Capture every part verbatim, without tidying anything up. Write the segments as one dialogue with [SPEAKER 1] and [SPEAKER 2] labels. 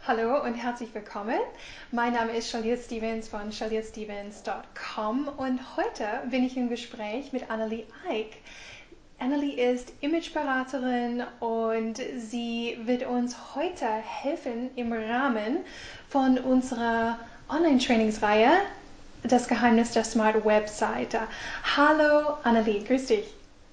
[SPEAKER 1] Hallo und herzlich willkommen. Mein Name ist Charlotte Stevens von charlotte stevens punkt com und heute bin ich im Gespräch mit Annelie Eick. Annelie ist Imageberaterin und sie wird uns heute helfen im Rahmen von unserer Online-Trainingsreihe Das Geheimnis der Smart Webseite. Hallo Annelie, grüß dich.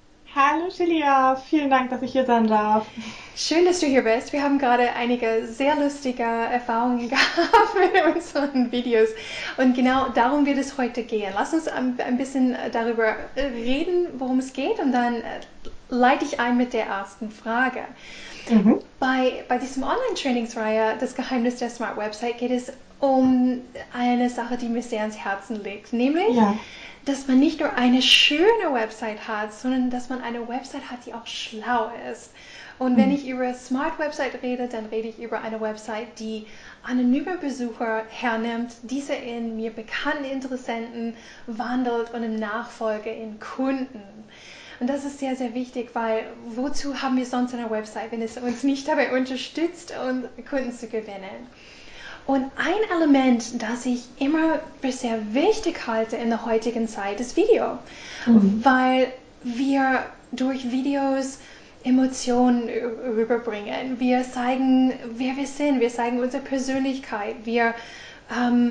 [SPEAKER 2] Hallo Celia, vielen Dank, dass ich hier sein darf.
[SPEAKER 1] Schön, dass du hier bist. Wir haben gerade einige sehr lustige Erfahrungen gehabt mit unseren Videos und genau darum wird es heute gehen. Lass uns ein, ein bisschen darüber reden, worum es geht und dann leite ich ein mit der ersten Frage. Mhm. Bei, bei diesem Online-Trainingsreihe Das Geheimnis der Smart Website geht es um eine Sache, die mir sehr ans Herzen liegt, nämlich ja. dass man nicht nur eine schöne Website hat, sondern dass man eine Website hat, die auch schlau ist. Und wenn ich über Smart Website rede, dann rede ich über eine Website, die anonyme Besucher hernimmt, diese in mir bekannten Interessenten wandelt und im Nachfolge in Kunden. Und das ist sehr, sehr wichtig, weil wozu haben wir sonst eine Website, wenn es uns nicht dabei unterstützt, um Kunden zu gewinnen? Und ein Element, das ich immer für sehr wichtig halte in der heutigen Zeit, ist Video. Mhm. Weil wir durch Videos Emotionen rüberbringen. Wir zeigen, wer wir sind. Wir zeigen unsere Persönlichkeit. Wir, ähm,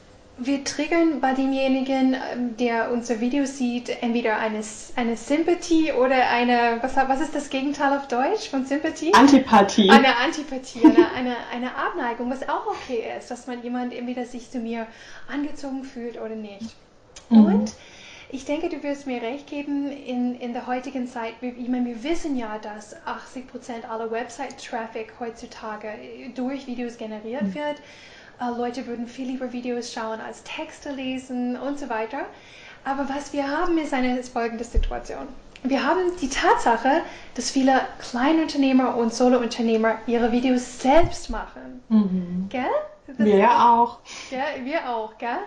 [SPEAKER 1] wir triggern bei demjenigen, der unser Video sieht, entweder eine, eine Sympathie oder eine, was, was ist das Gegenteil auf Deutsch von Sympathie?
[SPEAKER 2] Antipathie.
[SPEAKER 1] Eine Antipathie, eine, eine, eine Abneigung, was auch okay ist, dass man jemand entweder sich zu mir angezogen fühlt oder nicht. Mhm. Und ich denke, du wirst mir recht geben, in, in der heutigen Zeit, ich meine, wir wissen ja, dass achtzig Prozent aller Website-Traffic heutzutage durch Videos generiert mhm. wird. Uh, Leute würden viel lieber Videos schauen als Texte lesen und so weiter. Aber was wir haben, ist eine ist folgende Situation. Wir haben die Tatsache, dass viele Kleinunternehmer und Solo-Unternehmer ihre Videos selbst machen. Mhm. Gell? Das
[SPEAKER 2] wir ja auch.
[SPEAKER 1] Gell? Wir auch, gell?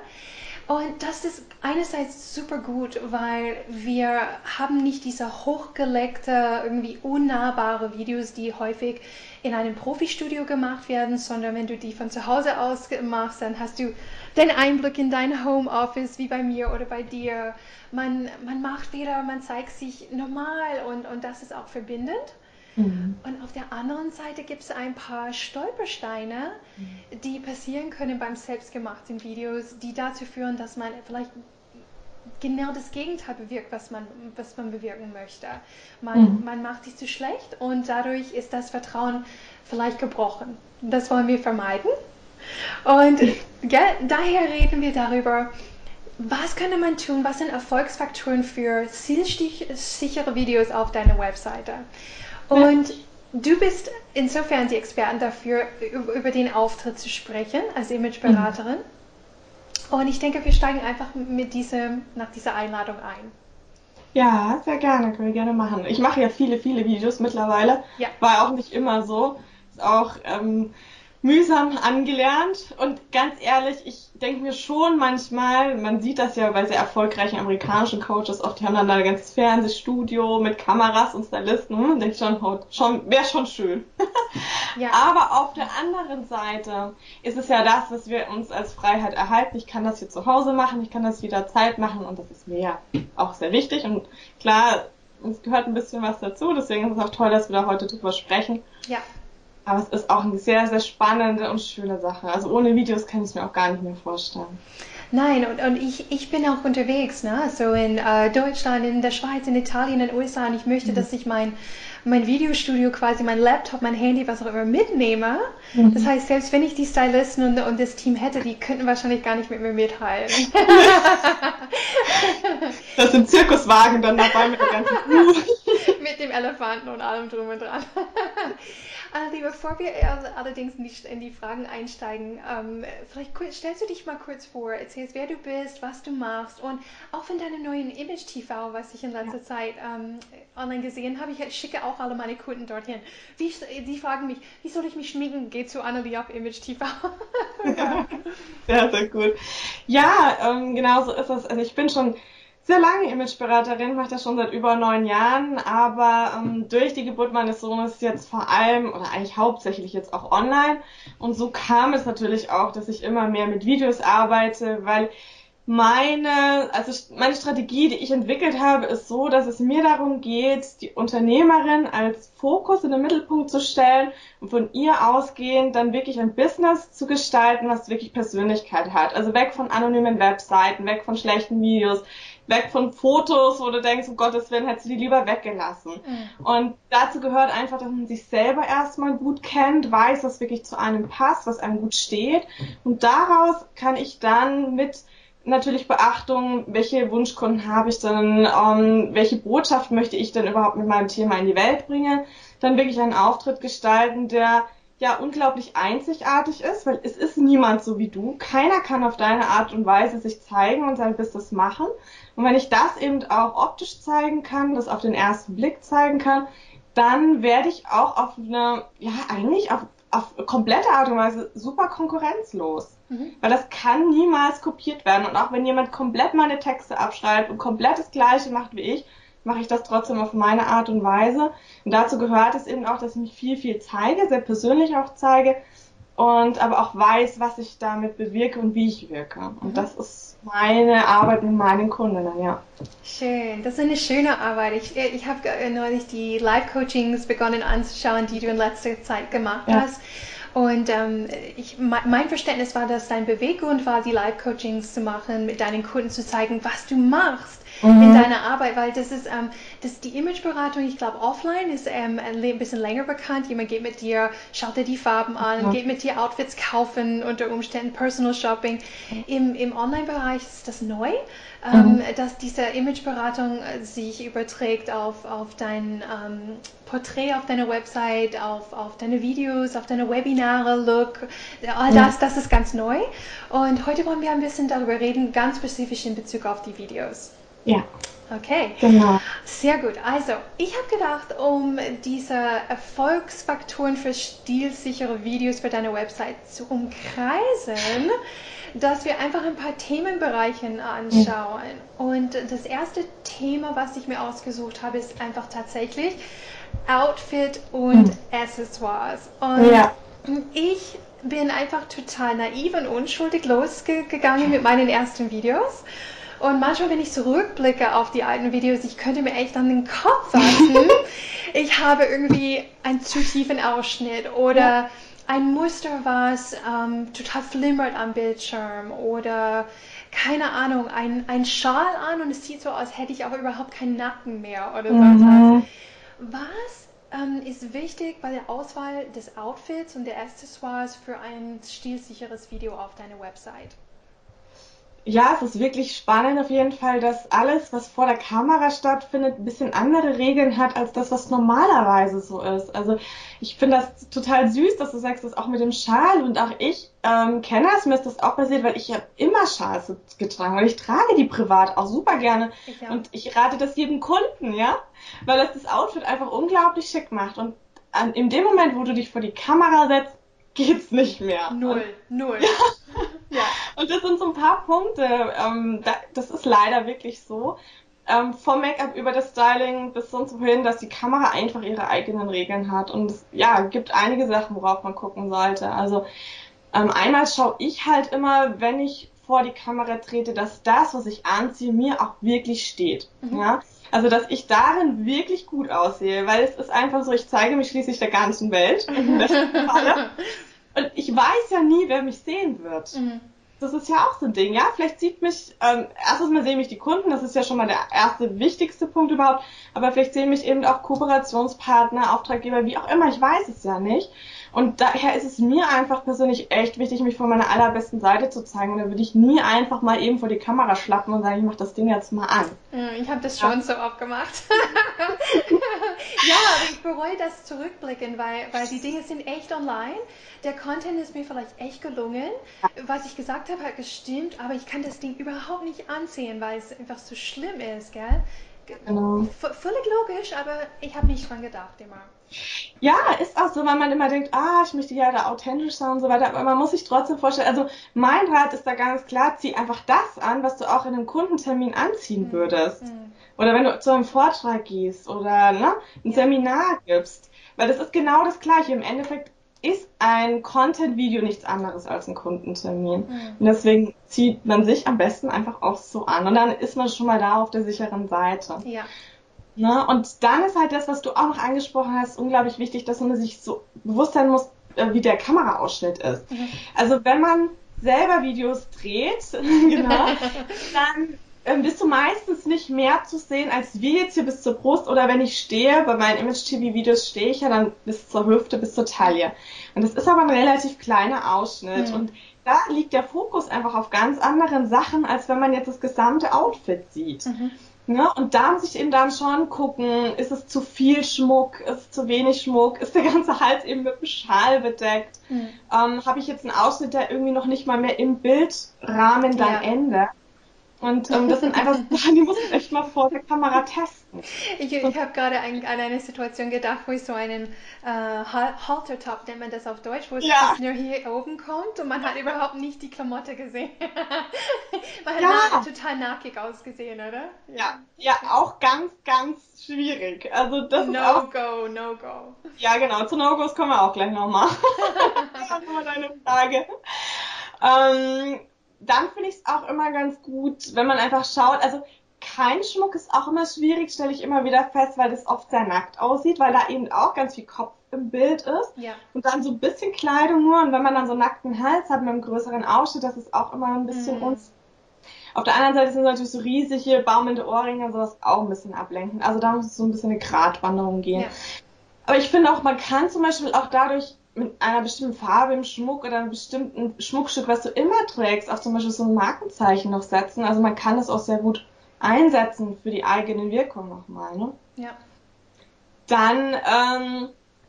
[SPEAKER 1] Und das ist einerseits super gut, weil wir haben nicht diese hochgelegte, irgendwie unnahbare Videos, die häufig in einem Profi-Studio gemacht werden, sondern wenn du die von zu Hause aus machst, dann hast du den Einblick in dein Homeoffice, wie bei mir oder bei dir. Man, man macht wieder, man zeigt sich normal und, und das ist auch verbindend. Mhm. Und auf der anderen Seite gibt es ein paar Stolpersteine, mhm. die passieren können beim selbstgemachten Videos, die dazu führen, dass man vielleicht genau das Gegenteil bewirkt, was man, was man bewirken möchte. Man, mhm. man macht sich zu schlecht und dadurch ist das Vertrauen vielleicht gebrochen. Das wollen wir vermeiden. Und ja, daher reden wir darüber, was könnte man tun, was sind Erfolgsfaktoren für zielsichere Videos auf deiner Webseite. Und du bist insofern die Expertin dafür, über den Auftritt zu sprechen als Imageberaterin. Mhm. Und ich denke, wir steigen einfach mit diesem, nach dieser Einladung ein.
[SPEAKER 2] Ja, sehr gerne, können wir gerne machen. Ich mache ja viele, viele Videos mittlerweile. Ja. War auch nicht immer so. Ist auch ähm, mühsam angelernt. Und ganz ehrlich, ich denke mir schon manchmal, man sieht das ja bei sehr erfolgreichen amerikanischen Coaches oft, die haben dann da ein ganzes Fernsehstudio mit Kameras und Stylisten. Hm, denke ich schon, schon wäre schon schön. Ja. Aber auf der anderen Seite ist es ja das, was wir uns als Freiheit erhalten. Ich kann das hier zu Hause machen, ich kann das jederzeit machen und das ist mir ja auch sehr wichtig. Und klar, es gehört ein bisschen was dazu, deswegen ist es auch toll, dass wir da heute drüber sprechen. Ja. Aber es ist auch eine sehr, sehr spannende und schöne Sache. Also ohne Videos kann ich es mir auch gar nicht mehr vorstellen.
[SPEAKER 1] Nein, und, und ich, ich bin auch unterwegs, ne? So in äh, Deutschland, in der Schweiz, in Italien, in den U S A und ich möchte, mhm. dass ich mein, mein Videostudio quasi, mein Laptop, mein Handy, was auch immer mitnehme. Mhm. Das heißt, selbst wenn ich die Stylisten und, und das Team hätte, die könnten wahrscheinlich gar nicht mit mir mitteilen.
[SPEAKER 2] Das sind Zirkuswagen dann dabei mit der ganzen Kuh.
[SPEAKER 1] Mit dem Elefanten und allem drum und dran. Also, bevor wir allerdings in die, in die Fragen einsteigen, ähm, vielleicht kurz, stellst du dich mal kurz vor, erzählst, wer du bist, was du machst und auch von deinem neuen Image-T V, was ich in letzter ja. Zeit ähm, online gesehen habe. Ich schicke auch alle meine Kunden dorthin. Wie, die fragen mich, wie soll ich mich schminken? Geh zu Annelie auf Image-T V.
[SPEAKER 2] Ja. Sehr, sehr gut. Ja, ähm, genau so ist es. Also ich bin schon sehr lange Imageberaterin, mache das schon seit über neun Jahren, aber ähm, durch die Geburt meines Sohnes jetzt vor allem oder eigentlich hauptsächlich jetzt auch online. Und so kam es natürlich auch, dass ich immer mehr mit Videos arbeite, weil meine, also meine Strategie, die ich entwickelt habe, ist so, dass es mir darum geht, die Unternehmerin als Fokus in den Mittelpunkt zu stellen und von ihr ausgehend dann wirklich ein Business zu gestalten, was wirklich Persönlichkeit hat. Also weg von anonymen Webseiten, weg von schlechten Videos, weg von Fotos, wo du denkst, um Gottes Willen, hättest du die lieber weggelassen. Mhm. Und dazu gehört einfach, dass man sich selber erstmal gut kennt, weiß, was wirklich zu einem passt, was einem gut steht. Und daraus kann ich dann mit natürlich Beachtung, welche Wunschkunden habe ich denn, ähm, welche Botschaft möchte ich denn überhaupt mit meinem Thema in die Welt bringen, dann wirklich einen Auftritt gestalten, der ja unglaublich einzigartig ist, weil es ist niemand so wie du. Keiner kann auf deine Art und Weise sich zeigen und sein Business machen. Und wenn ich das eben auch optisch zeigen kann, das auf den ersten Blick zeigen kann, dann werde ich auch auf eine, ja eigentlich auf, auf komplette Art und Weise super konkurrenzlos. Mhm. Weil das kann niemals kopiert werden. Und auch wenn jemand komplett meine Texte abschreibt und komplett das Gleiche macht wie ich, mache ich das trotzdem auf meine Art und Weise. Und dazu gehört es eben auch, dass ich mich viel, viel zeige, sehr persönlich auch zeige und aber auch weiß, was ich damit bewirke und wie ich wirke. Und mhm. das ist meine Arbeit mit meinen Kundinnen, ja.
[SPEAKER 1] Schön, das ist eine schöne Arbeit. Ich, ich habe neulich die Live-Coachings begonnen anzuschauen, die du in letzter Zeit gemacht ja. hast. Und ähm, ich, mein Verständnis war, dass dein Beweggrund war, die Live-Coachings zu machen, mit deinen Kunden zu zeigen, was du machst mhm. in deiner Arbeit, weil das ist, ähm, das ist die Imageberatung, ich glaube offline ist ähm, ein bisschen länger bekannt. Jemand geht mit dir, schaut dir die Farben an, mhm. geht mit dir Outfits kaufen, unter Umständen Personal Shopping. Im, im Online-Bereich ist das neu, ähm, mhm. dass diese Imageberatung sich überträgt auf, auf dein ähm, Porträt auf deiner Website, auf, auf deine Videos, auf deine Webinare, Look, all das, das ist ganz neu. Und heute wollen wir ein bisschen darüber reden, ganz spezifisch in Bezug auf die Videos.
[SPEAKER 2] Ja.
[SPEAKER 1] Okay,
[SPEAKER 2] genau.
[SPEAKER 1] Sehr gut. Also, ich habe gedacht, um diese Erfolgsfaktoren für stilsichere Videos für deine Website zu umkreisen, dass wir einfach ein paar Themenbereiche anschauen. Und das erste Thema, was ich mir ausgesucht habe, ist einfach tatsächlich Outfit und mhm. Accessoires. Und ja. ich bin einfach total naiv und unschuldig losgegangen mit meinen ersten Videos. Und manchmal, wenn ich zurückblicke auf die alten Videos, ich könnte mir echt an den Kopf fassen. Ich habe irgendwie einen zu tiefen Ausschnitt oder ja. ein Muster, was ähm, total flimmert am Bildschirm oder keine Ahnung, ein, ein Schal an und es sieht so aus, als hätte ich auch überhaupt keinen Nacken mehr oder sonst mhm. was. Was ähm, ist wichtig bei der Auswahl des Outfits und der Accessoires für ein stilsicheres Video auf deiner Website?
[SPEAKER 2] Ja, es ist wirklich spannend auf jeden Fall, dass alles, was vor der Kamera stattfindet, ein bisschen andere Regeln hat, als das, was normalerweise so ist. Also ich finde das total süß, dass du sagst, das auch mit dem Schal und auch ich ähm, kenne das, mir ist das auch passiert, weil ich habe immer Schals getragen, weil ich trage die privat auch super gerne ich und ich rate das jedem Kunden, ja, weil das das Outfit einfach unglaublich schick macht und an, in dem Moment, wo du dich vor die Kamera setzt, geht's nicht mehr.
[SPEAKER 1] Null,
[SPEAKER 2] und,
[SPEAKER 1] null.
[SPEAKER 2] Ja. Ja. Und das sind so ein paar Punkte, ähm, da, das ist leider wirklich so. Ähm, vom Make-up über das Styling bis sonst wohin, dass die Kamera einfach ihre eigenen Regeln hat. Und es ja, gibt einige Sachen, worauf man gucken sollte. Also ähm, einmal schaue ich halt immer, wenn ich vor die Kamera trete, dass das, was ich anziehe, mir auch wirklich steht. Mhm. Ja? Also, dass ich darin wirklich gut aussehe, weil es ist einfach so, ich zeige mich schließlich der ganzen Welt. Im besten Falle. Und ich weiß ja nie, wer mich sehen wird. Mhm. Das ist ja auch so ein Ding, ja. Vielleicht sieht mich, ähm, erstens mal sehen mich die Kunden, das ist ja schon mal der erste, wichtigste Punkt überhaupt. Aber vielleicht sehen mich eben auch Kooperationspartner, Auftraggeber, wie auch immer, ich weiß es ja nicht. Und daher ist es mir einfach persönlich echt wichtig, mich von meiner allerbesten Seite zu zeigen. Und da würde ich nie einfach mal eben vor die Kamera schlappen und sagen, ich mach das Ding jetzt mal an.
[SPEAKER 1] Ich habe das schon ja. so oft gemacht. Ja, aber ich bereue das zurückblicken, weil, weil die Dinge sind echt online. Der Content ist mir vielleicht echt gelungen. Was ich gesagt habe, hat gestimmt, aber ich kann das Ding überhaupt nicht ansehen, weil es einfach so schlimm ist, gell?
[SPEAKER 2] Genau.
[SPEAKER 1] Völlig logisch, aber ich habe nicht dran gedacht immer.
[SPEAKER 2] Ja, ist auch so, weil man immer denkt, ah, ich möchte ja da authentisch sein und so weiter, aber man muss sich trotzdem vorstellen, also mein Rat ist da ganz klar, zieh einfach das an, was du auch in einem Kundentermin anziehen mhm. würdest. Mhm. Oder wenn du zu einem Vortrag gehst oder ne, ein ja. Seminar gibst, weil das ist genau das Gleiche. Im Endeffekt ist ein Content-Video nichts anderes als ein Kundentermin. Mhm. Und deswegen zieht man sich am besten einfach auch so an. Und dann ist man schon mal da auf der sicheren Seite.
[SPEAKER 1] Ja.
[SPEAKER 2] Ne? Und dann ist halt das, was du auch noch angesprochen hast, unglaublich wichtig, dass man sich so bewusst sein muss, wie der Kameraausschnitt ist. Mhm. Also wenn man selber Videos dreht, genau, dann ähm, bist du meistens nicht mehr zu sehen, als wir jetzt hier bis zur Brust, oder wenn ich stehe, bei meinen Image-T V-Videos stehe ich ja dann bis zur Hüfte, bis zur Taille. Und das ist aber ein relativ kleiner Ausschnitt. Mhm. Und da liegt der Fokus einfach auf ganz anderen Sachen, als wenn man jetzt das gesamte Outfit sieht. Mhm. Ja, und da muss ich eben dann schon gucken, ist es zu viel Schmuck, ist es zu wenig Schmuck, ist der ganze Hals eben mit einem Schal bedeckt, mhm. ähm, habe ich jetzt einen Ausschnitt, der irgendwie noch nicht mal mehr im Bildrahmen dann ja. endet. Und ähm, das sind einfach Sachen, die muss ich echt mal vor der Kamera testen.
[SPEAKER 1] Ich, ich habe gerade an, an eine Situation gedacht, wo ich so einen äh, Haltertop, nennt man das auf Deutsch, wo es ja. nur hier oben kommt und man hat überhaupt nicht die Klamotte gesehen. Man hat ja. na, total nackig ausgesehen, oder?
[SPEAKER 2] Ja. ja, ja, auch ganz, ganz schwierig. Also das
[SPEAKER 1] no
[SPEAKER 2] ist auch...
[SPEAKER 1] go, no go.
[SPEAKER 2] Ja, genau, zu No-Gos kommen wir auch gleich nochmal. Das ist nochmal deine Frage. Ähm... Dann finde ich es auch immer ganz gut, wenn man einfach schaut, also kein Schmuck ist auch immer schwierig, stelle ich immer wieder fest, weil das oft sehr nackt aussieht, weil da eben auch ganz viel Kopf im Bild ist
[SPEAKER 1] ja.
[SPEAKER 2] und dann so ein bisschen Kleidung nur, und wenn man dann so einen nackten Hals hat mit einem größeren Ausschnitt, das ist auch immer ein bisschen mm. uns. Auf der anderen Seite sind natürlich so riesige, baumelnde Ohrringe und sowas auch ein bisschen ablenken, also da muss es so ein bisschen eine Gratwanderung gehen. Ja. Aber ich finde auch, man kann zum Beispiel auch dadurch mit einer bestimmten Farbe im Schmuck oder einem bestimmten Schmuckstück, was du immer trägst, auch zum Beispiel so ein Markenzeichen noch setzen. Also man kann das auch sehr gut einsetzen für die eigene Wirkung nochmal, ne?
[SPEAKER 1] Ja.
[SPEAKER 2] Dann, ähm,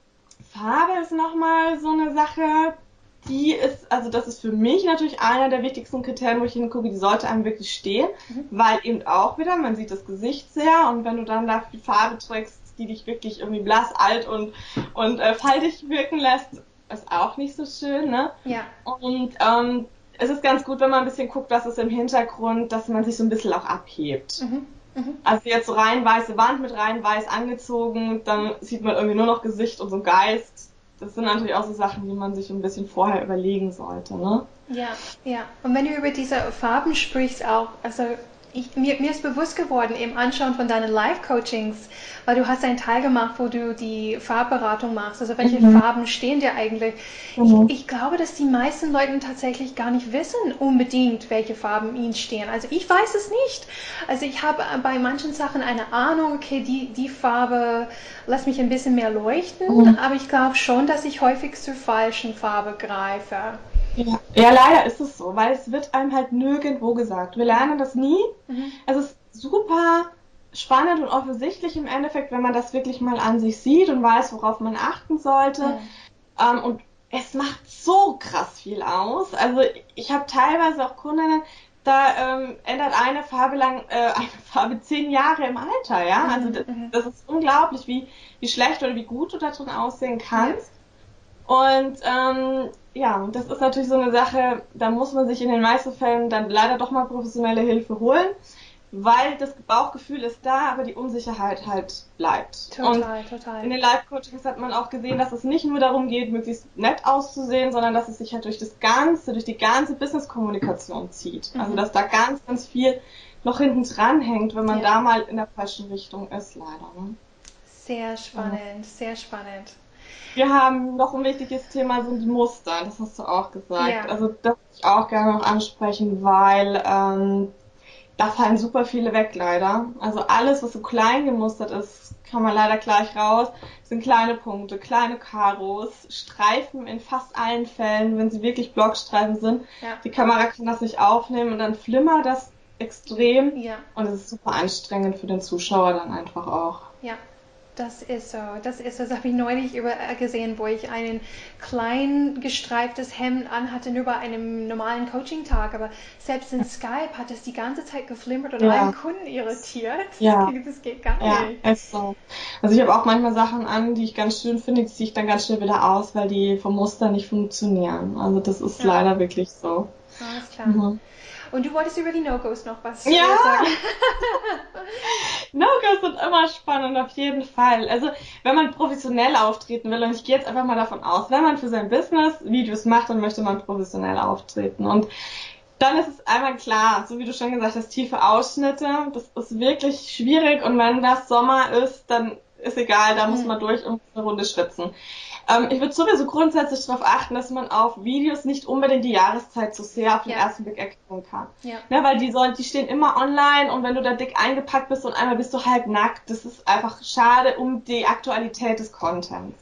[SPEAKER 2] Farbe ist nochmal so eine Sache, die ist, also das ist für mich natürlich einer der wichtigsten Kriterien, wo ich hingucke, die sollte einem wirklich stehen, mhm. weil eben auch wieder, man sieht das Gesicht sehr, und wenn du dann da die Farbe trägst, die dich wirklich irgendwie blass, alt und, und äh, faltig wirken lässt, ist auch nicht so schön, ne?
[SPEAKER 1] Ja.
[SPEAKER 2] Und ähm, es ist ganz gut, wenn man ein bisschen guckt, was ist im Hintergrund, dass man sich so ein bisschen auch abhebt.
[SPEAKER 1] Mhm. Mhm.
[SPEAKER 2] Also jetzt so rein weiße Wand mit rein weiß angezogen, dann sieht man irgendwie nur noch Gesicht und so Geist. Das sind natürlich auch so Sachen, die man sich ein bisschen vorher überlegen sollte, ne?
[SPEAKER 1] Ja, ja. Und wenn du über diese Farben sprichst auch, also Ich, mir, mir ist bewusst geworden im Anschauen von deinen Live-Coachings, weil du hast einen Teil gemacht, wo du die Farbberatung machst, also welche mhm. Farben stehen dir eigentlich. Mhm. Ich, ich glaube, dass die meisten Leute tatsächlich gar nicht wissen unbedingt, welche Farben ihnen stehen. Also ich weiß es nicht. Also ich habe bei manchen Sachen eine Ahnung, okay, die, die Farbe lässt mich ein bisschen mehr leuchten, mhm. aber ich glaube schon, dass ich häufig zur falschen Farbe greife.
[SPEAKER 2] Ja. ja, leider ist es so, weil es wird einem halt nirgendwo gesagt. Wir lernen das nie. Mhm. Es ist super spannend und offensichtlich im Endeffekt, wenn man das wirklich mal an sich sieht und weiß, worauf man achten sollte. Mhm. Ähm, und es macht so krass viel aus. Also ich habe teilweise auch Kundinnen, da ähm, ändert eine Farbe lang, äh, eine Farbe zehn Jahre im Alter, ja. Mhm. Also das, das ist unglaublich, wie, wie schlecht oder wie gut du da drin aussehen kannst. Ja. Und ähm, ja, das ist natürlich so eine Sache, da muss man sich in den meisten Fällen dann leider doch mal professionelle Hilfe holen, weil das Bauchgefühl ist da, aber die Unsicherheit halt bleibt.
[SPEAKER 1] Total,
[SPEAKER 2] und
[SPEAKER 1] total.
[SPEAKER 2] In den Live-Coachings hat man auch gesehen, dass es nicht nur darum geht, möglichst nett auszusehen, sondern dass es sich halt durch das Ganze, durch die ganze Business-Kommunikation zieht. Mhm. Also dass da ganz, ganz viel noch hinten dran hängt, wenn man ja. da mal in der falschen Richtung ist, leider. Ne?
[SPEAKER 1] Sehr spannend, ja. sehr spannend.
[SPEAKER 2] Wir haben noch ein wichtiges Thema, sind die Muster, das hast du auch gesagt. Ja. Also das würde ich auch gerne noch ansprechen, weil ähm, da fallen super viele weg leider. Also alles, was so klein gemustert ist, kann man leider gleich raus. Das sind kleine Punkte, kleine Karos, Streifen in fast allen Fällen, wenn sie wirklich Blockstreifen sind. Ja. Die Kamera kann das nicht aufnehmen und dann flimmert das extrem.
[SPEAKER 1] Ja.
[SPEAKER 2] Und es ist super anstrengend für den Zuschauer dann einfach auch.
[SPEAKER 1] Ja. Das ist so, das ist so. Das habe ich neulich über, gesehen, wo ich ein klein gestreiftes Hemd anhatte, nur bei einem normalen Coaching-Tag. Aber selbst in Skype hat es die ganze Zeit geflimmert und ja. einen Kunden irritiert.
[SPEAKER 2] Ja.
[SPEAKER 1] Das, geht, das geht gar
[SPEAKER 2] ja,
[SPEAKER 1] nicht.
[SPEAKER 2] Ist so. Also ich habe auch manchmal Sachen an, die ich ganz schön finde, die ziehe ich dann ganz schnell wieder aus, weil die vom Muster nicht funktionieren. Also das ist ja. leider wirklich so.
[SPEAKER 1] Alles klar. Mhm. Und du wolltest über die No-Gos noch was
[SPEAKER 2] ja.
[SPEAKER 1] sagen?
[SPEAKER 2] No-Gos sind immer spannend, auf jeden Fall. Also, wenn man professionell auftreten will, und ich gehe jetzt einfach mal davon aus, wenn man für sein Business Videos macht, dann möchte man professionell auftreten. Und dann ist es einmal klar, so wie du schon gesagt hast, tiefe Ausschnitte, das ist wirklich schwierig. Und wenn das Sommer ist, dann ist egal, da muss man durch und eine Runde schwitzen. Ähm, ich würde sowieso grundsätzlich darauf achten, dass man auf Videos nicht unbedingt die Jahreszeit so sehr auf den ja. ersten Blick erkennen kann. Ja. Ne, weil die sollen, die stehen immer online und wenn du da dick eingepackt bist und einmal bist du halb nackt, das ist einfach schade um die Aktualität des Contents.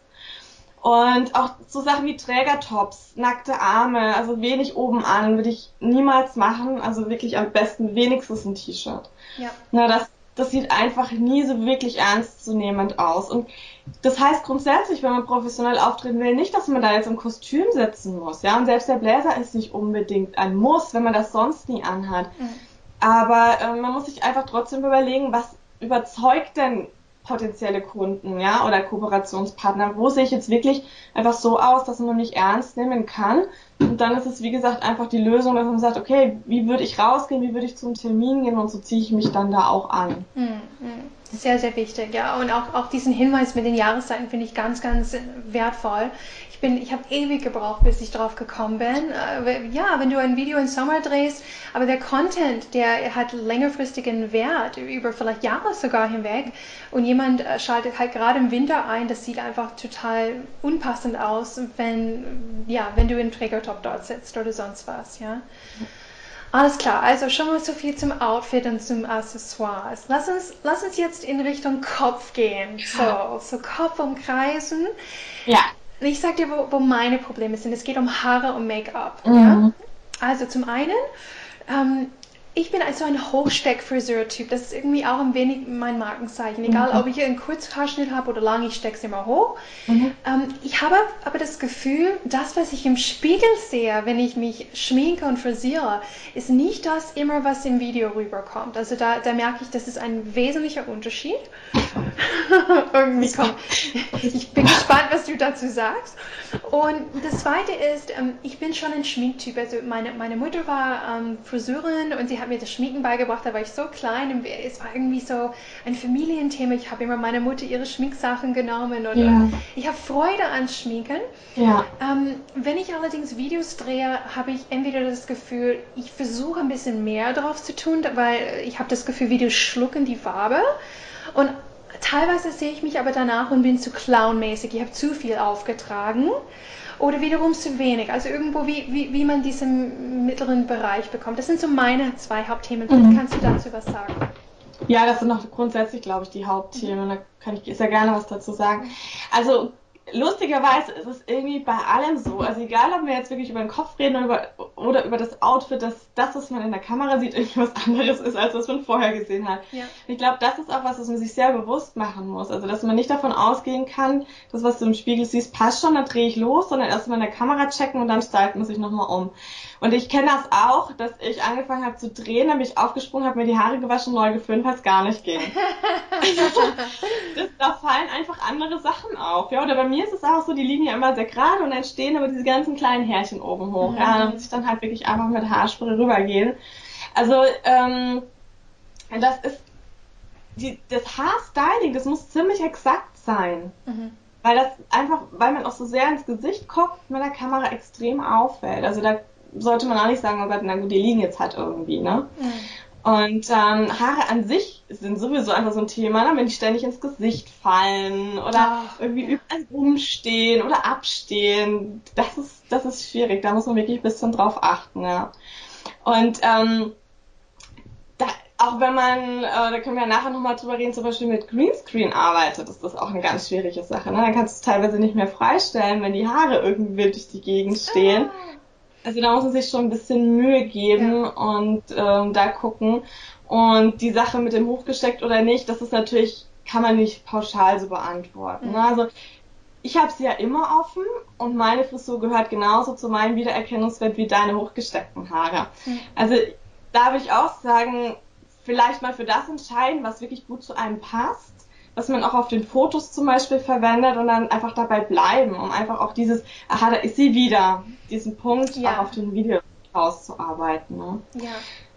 [SPEAKER 2] Und auch so Sachen wie Trägertops, nackte Arme, also wenig oben an, würde ich niemals machen. Also wirklich am besten wenigstens ein T-Shirt. Ja. Na, das Das sieht einfach nie so wirklich ernstzunehmend aus. Und das heißt grundsätzlich, wenn man professionell auftreten will, nicht, dass man da jetzt im Kostüm sitzen muss. Ja, und selbst der Bläser ist nicht unbedingt ein Muss, wenn man das sonst nie anhat. Mhm. Aber äh, man muss sich einfach trotzdem überlegen, was überzeugt denn potenzielle Kunden, ja, oder Kooperationspartner? Wo sehe ich jetzt wirklich einfach so aus, dass man mich ernst nehmen kann? Und dann ist es, wie gesagt, einfach die Lösung, dass man sagt, okay, wie würde ich rausgehen, wie würde ich zum Termin gehen und so ziehe ich mich dann da auch an.
[SPEAKER 1] Mhm. Sehr, sehr wichtig, ja. Und auch, auch diesen Hinweis mit den Jahreszeiten finde ich ganz, ganz wertvoll. Ich bin, ich habe ewig gebraucht, bis ich drauf gekommen bin. Ja, wenn du ein Video im Sommer drehst, aber der Content, der hat längerfristigen Wert, über vielleicht Jahre sogar hinweg. Und jemand schaltet halt gerade im Winter ein, das sieht einfach total unpassend aus, wenn, ja, wenn du im Trägertop dort sitzt oder sonst was, ja. Alles klar, also schon mal so viel zum Outfit und zum Accessoires. Lass uns, lass uns jetzt in Richtung Kopf gehen. So, so Kopf umkreisen.
[SPEAKER 2] Ja.
[SPEAKER 1] Ich sag dir, wo, wo meine Probleme sind. Es geht um Haare und Make-up.
[SPEAKER 2] Mhm.
[SPEAKER 1] Ja? Also zum einen, ähm, ich bin also ein Hochsteck-Friseur-Typ. Das ist irgendwie auch ein wenig mein Markenzeichen. Egal, mhm. ob ich einen Kurzhaarschnitt habe oder lang, ich stecke es immer hoch. Mhm. Ähm, ich habe aber das Gefühl, das, was ich im Spiegel sehe, wenn ich mich schminke und frisiere, ist nicht das immer, was im Video rüberkommt. Also da, da merke ich, das ist ein wesentlicher Unterschied. Irgendwie kommt. Ich bin gespannt, was du dazu sagst. Und das Zweite ist, ähm, ich bin schon ein Schminktyp. Also meine, meine Mutter war ähm, Friseurin und sie hat mir das Schminken beigebracht. Da war ich so klein. Es war irgendwie so ein Familienthema. Ich habe immer meiner Mutter ihre Schminksachen genommen und, ja. und ich habe Freude an Schminken.
[SPEAKER 2] Ja.
[SPEAKER 1] Ähm, wenn ich allerdings Videos drehe, habe ich entweder das Gefühl, ich versuche ein bisschen mehr drauf zu tun, weil ich habe das Gefühl, Videos schlucken die Farbe. Und teilweise sehe ich mich aber danach und bin zu clownmäßig. Ich habe zu viel aufgetragen oder wiederum zu wenig. Also irgendwo, wie, wie, wie man diesen mittleren Bereich bekommt. Das sind so meine zwei Hauptthemen. Mhm. Kannst du dazu was sagen?
[SPEAKER 2] Ja, das sind noch grundsätzlich, glaube ich, die Hauptthemen. Da kann ich sehr gerne was dazu sagen. Also lustigerweise ist es irgendwie bei allem so, also egal, ob wir jetzt wirklich über den Kopf reden oder über, oder über das Outfit, dass das, was man in der Kamera sieht, irgendwie was anderes ist, als was man vorher gesehen hat. Ja. Ich glaube, das ist auch was, was man sich sehr bewusst machen muss. Also, dass man nicht davon ausgehen kann, das, was du im Spiegel siehst, passt schon, dann drehe ich los, sondern erst mal in der Kamera checken und dann stylt man sich nochmal um. Und ich kenne das auch, dass ich angefangen habe zu drehen, dann bin ich aufgesprungen, habe mir die Haare gewaschen, neu geföhnt, weil es gar nicht ging. das, da fallen einfach andere Sachen auf. Ja, oder bei mir ist es auch so, die liegen ja immer sehr gerade und dann stehen aber diese ganzen kleinen Härchen oben hoch. Mhm. Ja, da muss ich dann halt wirklich einfach mit Haarspray rübergehen. Also, ähm, das ist, die, das Haarstyling, das muss ziemlich exakt sein. Mhm. Weil das einfach, weil man auch so sehr ins Gesicht guckt, mit der Kamera extrem auffällt. Also da sollte man auch nicht sagen, oh Gott, na gut, die liegen jetzt halt irgendwie, ne? Mhm. Und ähm, Haare an sich sind sowieso einfach so ein Thema, ne? Wenn die ständig ins Gesicht fallen oder oh, irgendwie ja. überall rumstehen oder abstehen. Das ist, das ist schwierig, da muss man wirklich ein bisschen drauf achten, ja. Und ähm, da, auch wenn man, äh, da können wir ja nachher nochmal drüber reden, zum Beispiel mit Greenscreen arbeitet, ist das auch eine ganz schwierige Sache, ne? Dann kannst du teilweise nicht mehr freistellen, wenn die Haare irgendwie wild durch die Gegend stehen. Ah. Also da muss man sich schon ein bisschen Mühe geben ja. und ähm, da gucken. Und die Sache mit dem hochgesteckt oder nicht, das ist natürlich kann man nicht pauschal so beantworten. Mhm. Ne? Also ich habe sie ja immer offen und meine Frisur gehört genauso zu meinem Wiedererkennungswert wie deine hochgesteckten Haare. Mhm. Also da würde ich auch sagen, vielleicht mal für das entscheiden, was wirklich gut zu einem passt, was man auch auf den Fotos zum Beispiel verwendet und dann einfach dabei bleiben, um einfach auch dieses, aha, da ist sie wieder, diesen Punkt ja. auch auf den Videos rauszuarbeiten. Ne?
[SPEAKER 1] Ja.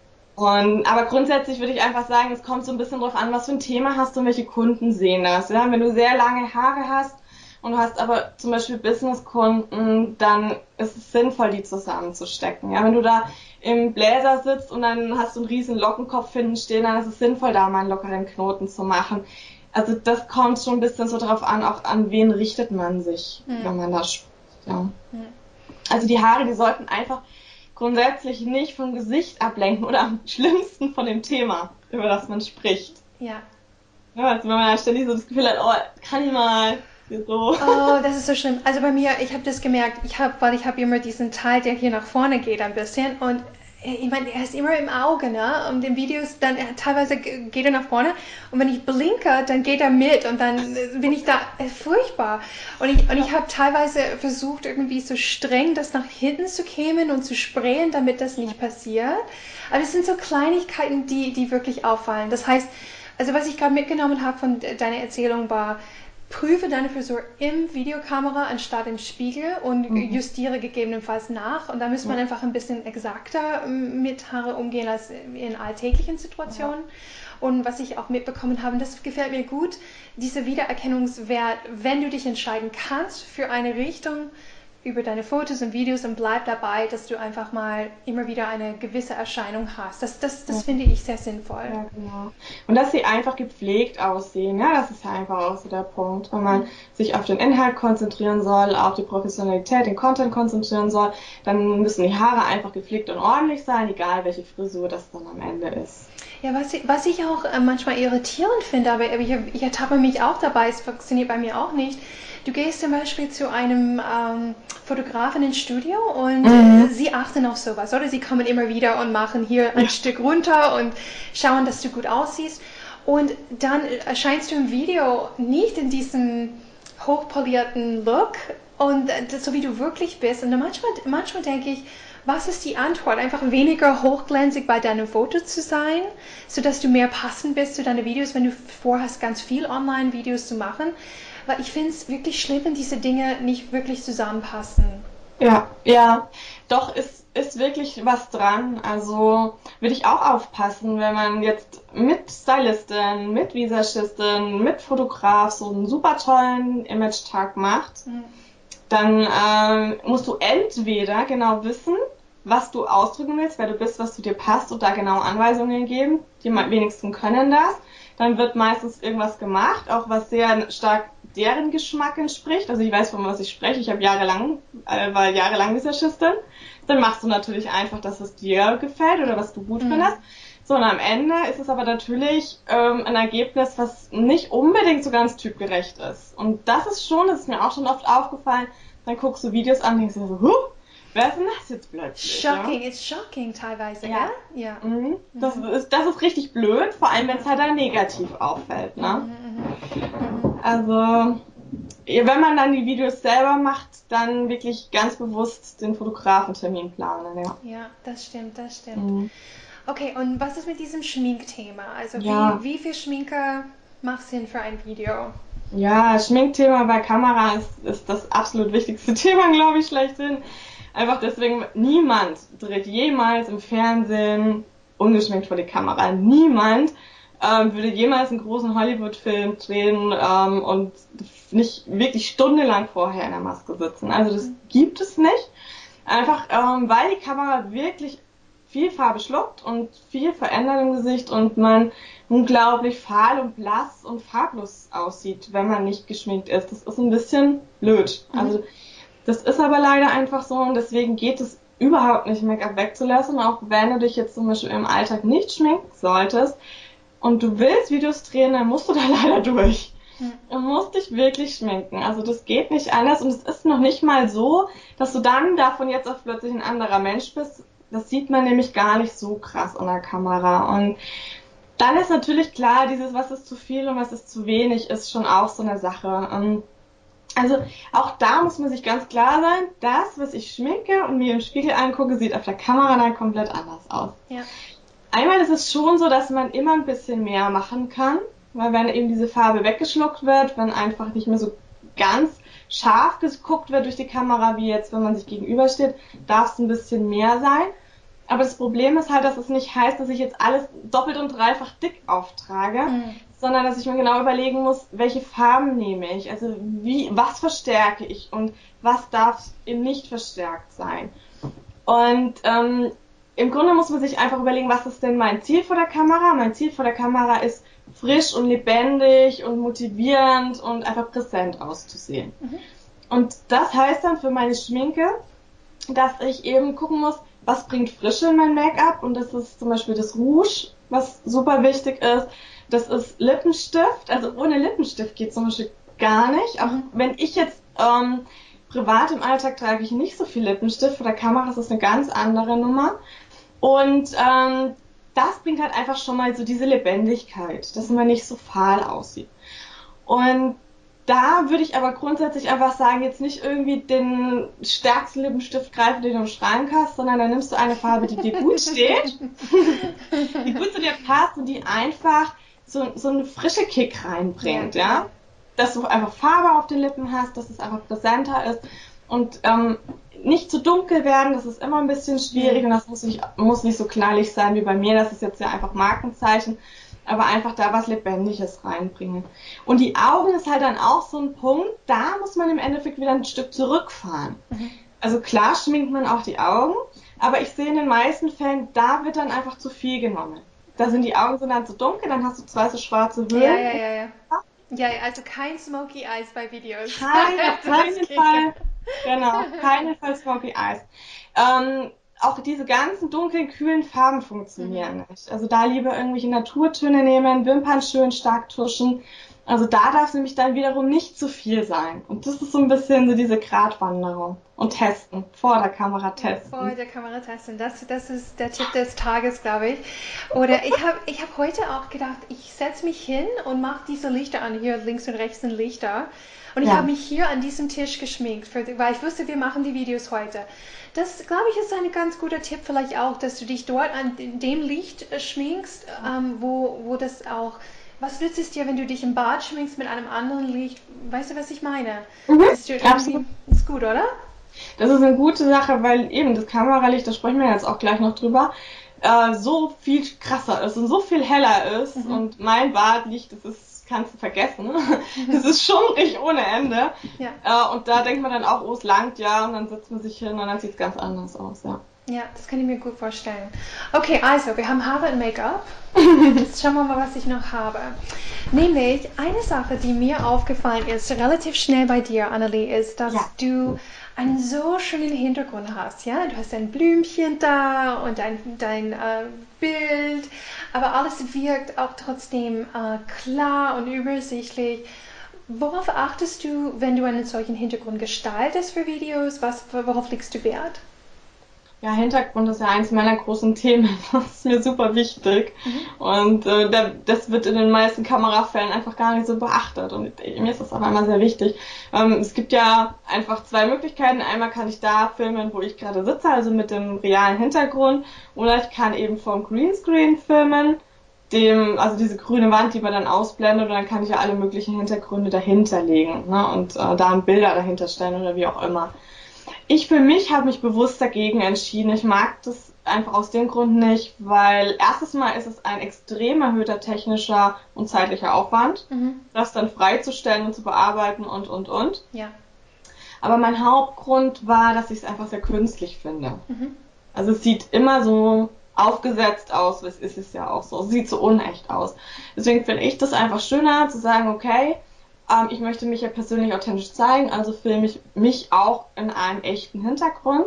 [SPEAKER 2] Und, aber grundsätzlich würde ich einfach sagen, es kommt so ein bisschen drauf an, was für ein Thema hast du und welche Kunden sehen das. Ja? Wenn du sehr lange Haare hast und du hast aber zum Beispiel Businesskunden, dann ist es sinnvoll, die zusammenzustecken. Ja? Wenn du da im Bläser sitzt und dann hast du einen riesen Lockenkopf hinten stehen, dann ist es sinnvoll, da mal einen lockeren Knoten zu machen. Also das kommt schon ein bisschen so drauf an, auch an wen richtet man sich, mhm. wenn man da spricht. Ja. Mhm. Also die Haare, die sollten einfach grundsätzlich nicht vom Gesicht ablenken oder am schlimmsten von dem Thema, über das man spricht.
[SPEAKER 1] Ja.
[SPEAKER 2] Ja, also wenn man dann ständig so das Gefühl hat, oh, kann ich mal so.
[SPEAKER 1] Oh, das ist so schlimm. Also bei mir, ich habe das gemerkt, ich habe, weil ich habe immer diesen Teil, der hier nach vorne geht ein bisschen und ich meine, er ist immer im Auge, ne? Und in Videos, dann er, teilweise geht er nach vorne und wenn ich blinke, dann geht er mit und dann bin ich da, äh, furchtbar. Und ich, und ich habe teilweise versucht, irgendwie so streng das nach hinten zu kämen und zu sprayen, damit das nicht passiert. Aber es sind so Kleinigkeiten, die, die wirklich auffallen. Das heißt, also was ich gerade mitgenommen habe von deiner Erzählung war, prüfe deine Frisur im Videokamera anstatt im Spiegel und mhm. justiere gegebenenfalls nach. Und da muss man ja. einfach ein bisschen exakter mit Haare umgehen als in alltäglichen Situationen. Ja. Und was ich auch mitbekommen habe, und das gefällt mir gut, dieser Wiedererkennungswert, wenn du dich entscheiden kannst für eine Richtung, über deine Fotos und Videos und bleib dabei, dass du einfach mal immer wieder eine gewisse Erscheinung hast. Das, das, das ja. finde ich sehr sinnvoll.
[SPEAKER 2] Ja, genau. Und dass sie einfach gepflegt aussehen, ja, das ist ja einfach auch so der Punkt. Wenn man mhm. sich auf den Inhalt konzentrieren soll, auf die Professionalität, den Content konzentrieren soll, dann müssen die Haare einfach gepflegt und ordentlich sein, egal welche Frisur das dann am Ende ist.
[SPEAKER 1] Ja, was ich, was ich auch äh, manchmal irritierend finde, aber ich, ich ertappe mich auch dabei, es funktioniert bei mir auch nicht. Du gehst zum Beispiel zu einem ähm, Fotografen ins Studio und mhm. äh, sie achten auf sowas, oder? Sie kommen immer wieder und machen hier ein ja. Stück runter und schauen, dass du gut aussiehst. Und dann erscheinst du im Video nicht in diesem hochpolierten Look und äh, so wie du wirklich bist. Und dann manchmal, manchmal denke ich, was ist die Antwort? Einfach weniger hochglänzig bei deinen Fotos zu sein, sodass du mehr passend bist zu deinen Videos, wenn du vorhast, ganz viel Online-Videos zu machen. Weil ich finde es wirklich schlimm, wenn diese Dinge nicht wirklich zusammenpassen.
[SPEAKER 2] Ja, ja, doch ist, ist wirklich was dran. Also würde ich auch aufpassen, wenn man jetzt mit Stylistin, mit Visagistin, mit Fotograf so einen super tollen Image-Tag macht, mhm. dann ähm, musst du entweder genau wissen, was du ausdrücken willst, wer du bist, was zu dir passt und da genau Anweisungen geben. Die wenigsten können das. Dann wird meistens irgendwas gemacht, auch was sehr stark deren Geschmack entspricht. Also ich weiß, von was ich spreche. Ich habe jahrelang, äh, war jahrelang Visagistin. Dann machst du natürlich einfach, dass es dir gefällt oder was du gut mhm. findest. So, und am Ende ist es aber natürlich ähm, ein Ergebnis, was nicht unbedingt so ganz typgerecht ist. Und das ist schon, das ist mir auch schon oft aufgefallen, dann guckst du Videos an und denkst dir so, huh, wer ist denn das jetzt plötzlich?
[SPEAKER 1] Shocking,
[SPEAKER 2] ja?
[SPEAKER 1] it's shocking teilweise,
[SPEAKER 2] ja?
[SPEAKER 1] Ja.
[SPEAKER 2] ja. Mhm. Das, ist, das ist richtig blöd, vor allem wenn es halt dann negativ auffällt, ne? Mhm. Also, wenn man dann die Videos selber macht, dann wirklich ganz bewusst den Fotografentermin planen, ja.
[SPEAKER 1] Ja, das stimmt, das stimmt. Mhm. Okay, und was ist mit diesem Schminkthema? Also
[SPEAKER 2] ja.
[SPEAKER 1] wie, wie viel Schminke macht Sinn für ein Video?
[SPEAKER 2] Ja, Schminkthema bei Kamera ist, ist das absolut wichtigste Thema, glaube ich, schlechthin. Einfach deswegen, niemand dreht jemals im Fernsehen ungeschminkt vor die Kamera. Niemand ähm, würde jemals einen großen Hollywood-Film drehen ähm, und nicht wirklich stundenlang vorher in der Maske sitzen. Also das gibt es nicht. Einfach, ähm, weil die Kamera wirklich viel Farbe schluckt und viel verändert im Gesicht und man unglaublich fahl und blass und farblos aussieht, wenn man nicht geschminkt ist. Das ist ein bisschen blöd. Mhm. Also das ist aber leider einfach so und deswegen geht es überhaupt nicht, Make-up wegzulassen, auch wenn du dich jetzt zum Beispiel im Alltag nicht schminken solltest und du willst Videos drehen, dann musst du da leider durch. Mhm. Du musst dich wirklich schminken. Also das geht nicht anders und es ist noch nicht mal so, dass du dann davon jetzt auf plötzlich ein anderer Mensch bist. Das sieht man nämlich gar nicht so krass an der Kamera und Dann ist natürlich klar, dieses, was ist zu viel und was ist zu wenig, ist schon auch so eine Sache. Also auch da muss man sich ganz klar sein, das, was ich schminke und mir im Spiegel angucke, sieht auf der Kamera dann komplett anders aus.
[SPEAKER 1] Ja.
[SPEAKER 2] Einmal ist es schon so, dass man immer ein bisschen mehr machen kann, weil wenn eben diese Farbe weggeschluckt wird, wenn einfach nicht mehr so ganz scharf geguckt wird durch die Kamera, wie jetzt, wenn man sich gegenübersteht, darf es ein bisschen mehr sein. Aber das Problem ist halt, dass es nicht heißt, dass ich jetzt alles doppelt und dreifach dick auftrage, mhm. sondern dass ich mir genau überlegen muss, welche Farben nehme ich, also wie, was verstärke ich und was darf eben nicht verstärkt sein. Und ähm, im Grunde muss man sich einfach überlegen, was ist denn mein Ziel vor der Kamera? Mein Ziel vor der Kamera ist, frisch und lebendig und motivierend und einfach präsent auszusehen. Mhm. Und das heißt dann für meine Schminke, dass ich eben gucken muss, was bringt Frische in mein Make-up, und das ist zum Beispiel das Rouge, was super wichtig ist. Das ist Lippenstift, also ohne Lippenstift geht zum Beispiel gar nicht. Auch wenn ich jetzt ähm, privat im Alltag trage ich nicht so viel Lippenstift, vor der Kamera ist das eine ganz andere Nummer. Und ähm, das bringt halt einfach schon mal so diese Lebendigkeit, dass man nicht so fahl aussieht. Und da würde ich aber grundsätzlich einfach sagen, jetzt nicht irgendwie den stärksten Lippenstift greifen, den du im Schrank hast, sondern dann nimmst du eine Farbe, die dir gut steht, die gut zu dir passt und die einfach so, so eine frische Kick reinbringt, ja. ja. Dass du einfach Farbe auf den Lippen hast, dass es einfach präsenter ist und ähm, nicht zu dunkel werden, das ist immer ein bisschen schwierig mhm. und das muss nicht, muss nicht so knallig sein wie bei mir, das ist jetzt ja einfach Markenzeichen. Aber einfach da was Lebendiges reinbringen. Und die Augen ist halt dann auch so ein Punkt, da muss man im Endeffekt wieder ein Stück zurückfahren. Mhm. Also klar schminkt man auch die Augen, aber ich sehe in den meisten Fällen, da wird dann einfach zu viel genommen. Da sind die Augen so dann zu dunkel, dann hast du zwei so schwarze Höhlen.
[SPEAKER 1] Ja, ja, ja, ja. Ja, also kein Smoky Eyes bei Videos.
[SPEAKER 2] Kein, auf keinen Fall. Genau, auf keinen Fall Smoky Eyes. Ähm, Auch diese ganzen dunklen, kühlen Farben funktionieren mhm. nicht. Also da lieber irgendwelche Naturtöne nehmen, Wimpern schön stark tuschen. Also da darf es nämlich dann wiederum nicht zu viel sein. Und das ist so ein bisschen so diese Gratwanderung. Und testen, vor der Kamera testen.
[SPEAKER 1] Vor der Kamera testen, das, das ist der Tipp des Tages, glaube ich. Oder ich habe ich hab heute auch gedacht, ich setze mich hin und mache diese Lichter an. Hier links und rechts sind Lichter. Und ich ja. habe mich hier an diesem Tisch geschminkt, für, weil ich wusste, wir machen die Videos heute. Das, glaube ich, ist ein ganz guter Tipp vielleicht auch, dass du dich dort an dem Licht schminkst, ähm, wo, wo das auch... Was nützt es dir, wenn du dich im Bad schminkst mit einem anderen Licht? Weißt du, was ich meine?
[SPEAKER 2] Mhm,
[SPEAKER 1] das ist, absolut. Ist gut, oder?
[SPEAKER 2] Das ist eine gute Sache, weil eben das Kameralicht, da sprechen wir jetzt auch gleich noch drüber, äh, so viel krasser ist und so viel heller ist. Mhm. Und mein Badlicht, das ist, kannst du vergessen. Das ist schummrig ohne Ende. Ja. Äh, und da denkt man dann auch, oh, es langt ja, und dann setzt man sich hin und dann sieht es ganz anders aus, ja.
[SPEAKER 1] Ja, das kann ich mir gut vorstellen. Okay, also, wir haben Haare und Make-up. Jetzt schauen wir mal, was ich noch habe. Nämlich, eine Sache, die mir aufgefallen ist, relativ schnell bei dir, Annelie, ist, dass ja. du einen so schönen Hintergrund hast. Ja, du hast ein Blümchen da und dein, dein äh, Bild, aber alles wirkt auch trotzdem äh, klar und übersichtlich. Worauf achtest du, wenn du einen solchen Hintergrund gestaltest für Videos? Was, worauf legst du Wert?
[SPEAKER 2] Ja, Hintergrund ist ja eins meiner großen Themen. Das ist mir super wichtig. Mhm. Und äh, das wird in den meisten Kamerafällen einfach gar nicht so beachtet. Und mir ist das aber immer sehr wichtig. Ähm, es gibt ja einfach zwei Möglichkeiten. Einmal kann ich da filmen, wo ich gerade sitze, also mit dem realen Hintergrund. Oder ich kann eben vom Greenscreen filmen, dem, also diese grüne Wand, die man dann ausblendet. Und dann kann ich ja alle möglichen Hintergründe dahinter legen, ne? Und äh, da Bilder dahinter stellen oder wie auch immer. Ich für mich habe mich bewusst dagegen entschieden. Ich mag das einfach aus dem Grund nicht, weil erstes Mal ist es ein extrem erhöhter technischer und zeitlicher Aufwand, mhm. das dann freizustellen und zu bearbeiten und, und, und.
[SPEAKER 1] Ja.
[SPEAKER 2] Aber mein Hauptgrund war, dass ich es einfach sehr künstlich finde. Mhm. Also es sieht immer so aufgesetzt aus, es ist es ja auch so. Es sieht so unecht aus. Deswegen finde ich das einfach schöner, zu sagen, okay, Ähm, ich möchte mich ja persönlich authentisch zeigen, also filme ich mich auch in einem echten Hintergrund.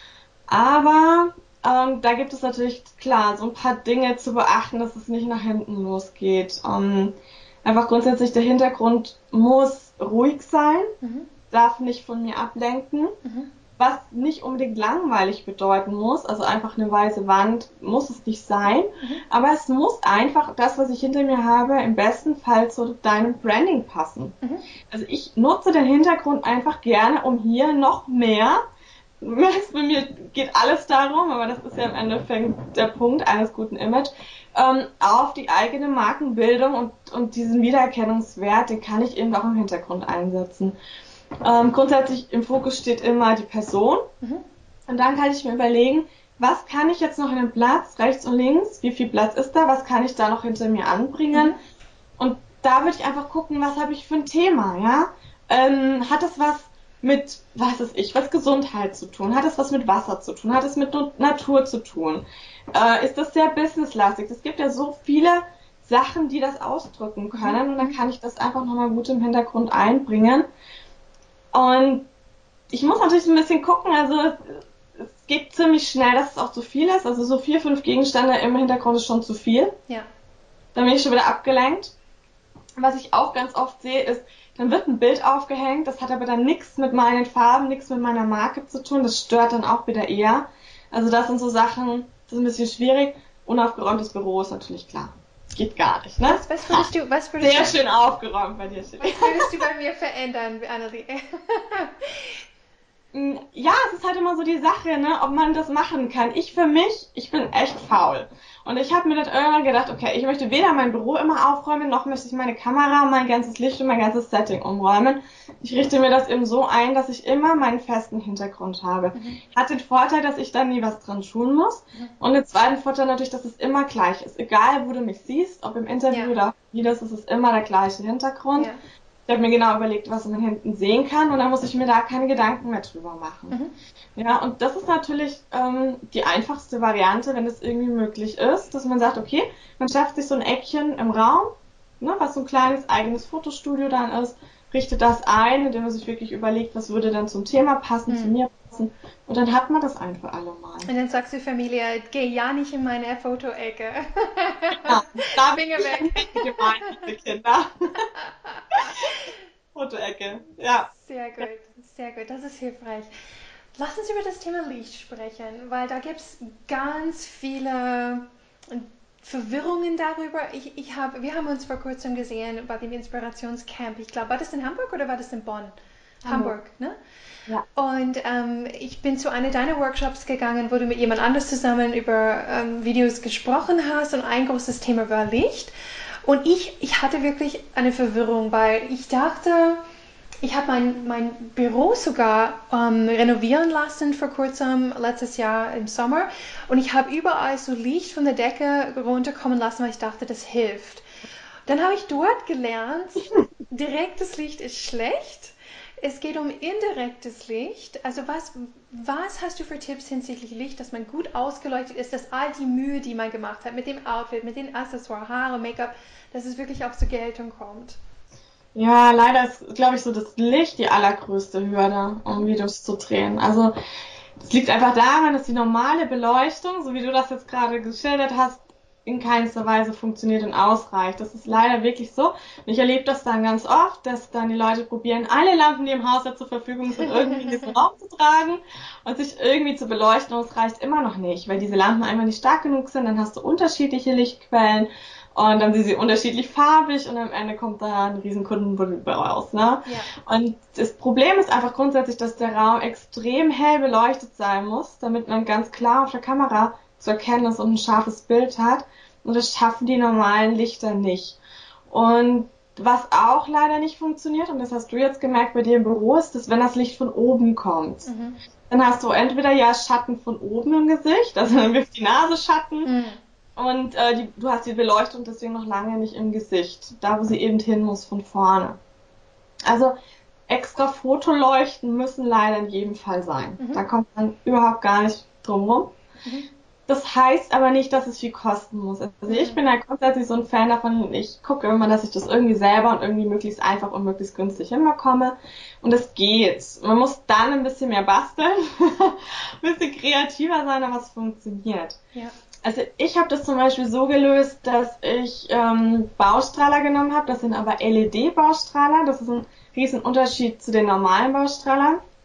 [SPEAKER 2] Aber ähm, da gibt es natürlich, klar, so ein paar Dinge zu beachten, dass es nicht nach hinten losgeht. Ähm, einfach grundsätzlich, der Hintergrund muss ruhig sein, mhm. darf nicht von mir ablenken, mhm. was nicht unbedingt langweilig bedeuten muss, also einfach eine weiße Wand muss es nicht sein, mhm. aber es muss einfach das, was ich hinter mir habe, im besten Fall zu deinem Branding passen. Mhm. Also ich nutze den Hintergrund einfach gerne, um hier noch mehr, du merkst, bei mir geht alles darum, aber das ist ja im Endeffekt der Punkt eines guten Image, ähm, auf die eigene Markenbildung und, und diesen Wiedererkennungswert, den kann ich eben auch im Hintergrund einsetzen. Ähm, grundsätzlich im Fokus steht immer die Person. Mhm. Und dann kann ich mir überlegen, was kann ich jetzt noch in den Platz, rechts und links, wie viel Platz ist da, was kann ich da noch hinter mir anbringen. Mhm. Und da würde ich einfach gucken, was habe ich für ein Thema, ja? Ähm, hat es was mit, was ist ich, was Gesundheit zu tun? Hat es was mit Wasser zu tun? Hat es mit Natur zu tun? Äh, ist das sehr businesslastig? Es gibt ja so viele Sachen, die das ausdrücken können. Mhm. Und dann kann ich das einfach nochmal gut im Hintergrund einbringen. Und ich muss natürlich ein bisschen gucken, also es geht ziemlich schnell, dass es auch zu viel ist. Also so vier, fünf Gegenstände im Hintergrund ist schon zu viel.
[SPEAKER 1] Ja.
[SPEAKER 2] Dann bin ich schon wieder abgelenkt. Was ich auch ganz oft sehe, ist, dann wird ein Bild aufgehängt, das hat aber dann nichts mit meinen Farben, nichts mit meiner Marke zu tun. Das stört dann auch wieder eher. Also das sind so Sachen, das ist ein bisschen schwierig. Unaufgeräumtes Büro ist natürlich klar. Geht gar nicht, ne?
[SPEAKER 1] Was, was würdest du, was würdest
[SPEAKER 2] Sehr
[SPEAKER 1] du,
[SPEAKER 2] schön aufgeräumt bei dir.
[SPEAKER 1] Was würdest du bei mir verändern, Annelie?
[SPEAKER 2] Ja, es ist halt immer so die Sache, ne, ob man das machen kann. Ich für mich, ich bin echt faul. Und ich habe mir dann irgendwann gedacht, okay, ich möchte weder mein Büro immer aufräumen, noch möchte ich meine Kamera, mein ganzes Licht und mein ganzes Setting umräumen. Ich richte mir das eben so ein, dass ich immer meinen festen Hintergrund habe. Mhm. Hat den Vorteil, dass ich dann nie was dran tun muss. Mhm. Und den zweiten Vorteil natürlich, dass es immer gleich ist. Egal, wo du mich siehst, ob im Interview ja. oder wie das ist, ist immer der gleiche Hintergrund. Ja. Ich habe mir genau überlegt, was man hinten sehen kann und dann muss ich mir da keine Gedanken mehr drüber machen. Mhm. Ja, und das ist natürlich ähm, die einfachste Variante, wenn es irgendwie möglich ist, dass man sagt, okay, man schafft sich so ein Eckchen im Raum, ne, was so ein kleines eigenes Fotostudio dann ist, richtet das ein, indem man sich wirklich überlegt, was würde dann zum Thema passen, mhm. zu mir passen und dann hat man das ein für alle Mal.
[SPEAKER 1] Und dann sagst du Familie, geh ja nicht in meine Fotoecke.
[SPEAKER 2] Ja, da bin ich weg. Gemein, diese Kinder. Fotoecke, ja.
[SPEAKER 1] Sehr gut, sehr gut, das ist hilfreich. Lass uns über das Thema Licht sprechen, weil da gibt es ganz viele Verwirrungen darüber. Ich, ich hab, wir haben uns vor kurzem gesehen bei dem Inspirationscamp. Ich glaube, war das in Hamburg oder war das in Bonn? Hamburg, Hamburg ne?
[SPEAKER 2] Ja.
[SPEAKER 1] Und ähm, ich bin zu einer deiner Workshops gegangen, wo du mit jemand anders zusammen über ähm, Videos gesprochen hast und ein großes Thema war Licht. Und ich, ich hatte wirklich eine Verwirrung, weil ich dachte, ich habe mein, mein Büro sogar ähm, renovieren lassen vor kurzem, letztes Jahr im Sommer. Und ich habe überall so Licht von der Decke runterkommen lassen, weil ich dachte, das hilft. Dann habe ich dort gelernt, direktes Licht ist schlecht. Es geht um indirektes Licht. Also was, was hast du für Tipps hinsichtlich Licht, dass man gut ausgeleuchtet ist, dass all die Mühe, die man gemacht hat mit dem Outfit, mit den Accessoires, Haare, Make-up, dass es wirklich auch zur Geltung kommt?
[SPEAKER 2] Ja, leider ist, glaube ich, so das Licht die allergrößte Hürde, um Videos zu drehen. Also das liegt einfach daran, dass die normale Beleuchtung, so wie du das jetzt gerade geschildert hast, in keinster Weise funktioniert und ausreicht. Das ist leider wirklich so. Und ich erlebe das dann ganz oft, dass dann die Leute probieren, alle Lampen, die im Haus zur Verfügung sind, irgendwie in diesen Raum zu tragen und sich irgendwie zu beleuchten. Und es reicht immer noch nicht, weil diese Lampen einfach nicht stark genug sind. Dann hast du unterschiedliche Lichtquellen und dann sind sie unterschiedlich farbig und am Ende kommt da ein riesen Kundenvolumen raus. Ne?
[SPEAKER 1] Ja.
[SPEAKER 2] Und das Problem ist einfach grundsätzlich, dass der Raum extrem hell beleuchtet sein muss, damit man ganz klar auf der Kamera zu erkennen ist und ein scharfes Bild hat. Und das schaffen die normalen Lichter nicht. Und was auch leider nicht funktioniert, und das hast du jetzt gemerkt bei dir im Büro, ist, dass wenn das Licht von oben kommt, mhm. dann hast du entweder ja Schatten von oben im Gesicht, also dann wirft die Nase Schatten, mhm. und äh, die, du hast die Beleuchtung deswegen noch lange nicht im Gesicht, da wo sie eben hin muss von vorne. Also extra Fotoleuchten müssen leider in jedem Fall sein. Mhm. Da kommt man überhaupt gar nicht drum rum. Mhm. Das heißt aber nicht, dass es viel kosten muss. Also ich bin ja grundsätzlich so ein Fan davon, ich gucke immer, dass ich das irgendwie selber und irgendwie möglichst einfach und möglichst günstig hinbekomme. Und es geht. Man muss dann ein bisschen mehr basteln, ein bisschen kreativer sein, aber es funktioniert.
[SPEAKER 1] Ja.
[SPEAKER 2] Also ich habe das zum Beispiel so gelöst, dass ich ähm, Baustrahler genommen habe. Das sind aber L E D-Baustrahler. Das ist ein riesen Unterschied zu den normalen Baustrahlern.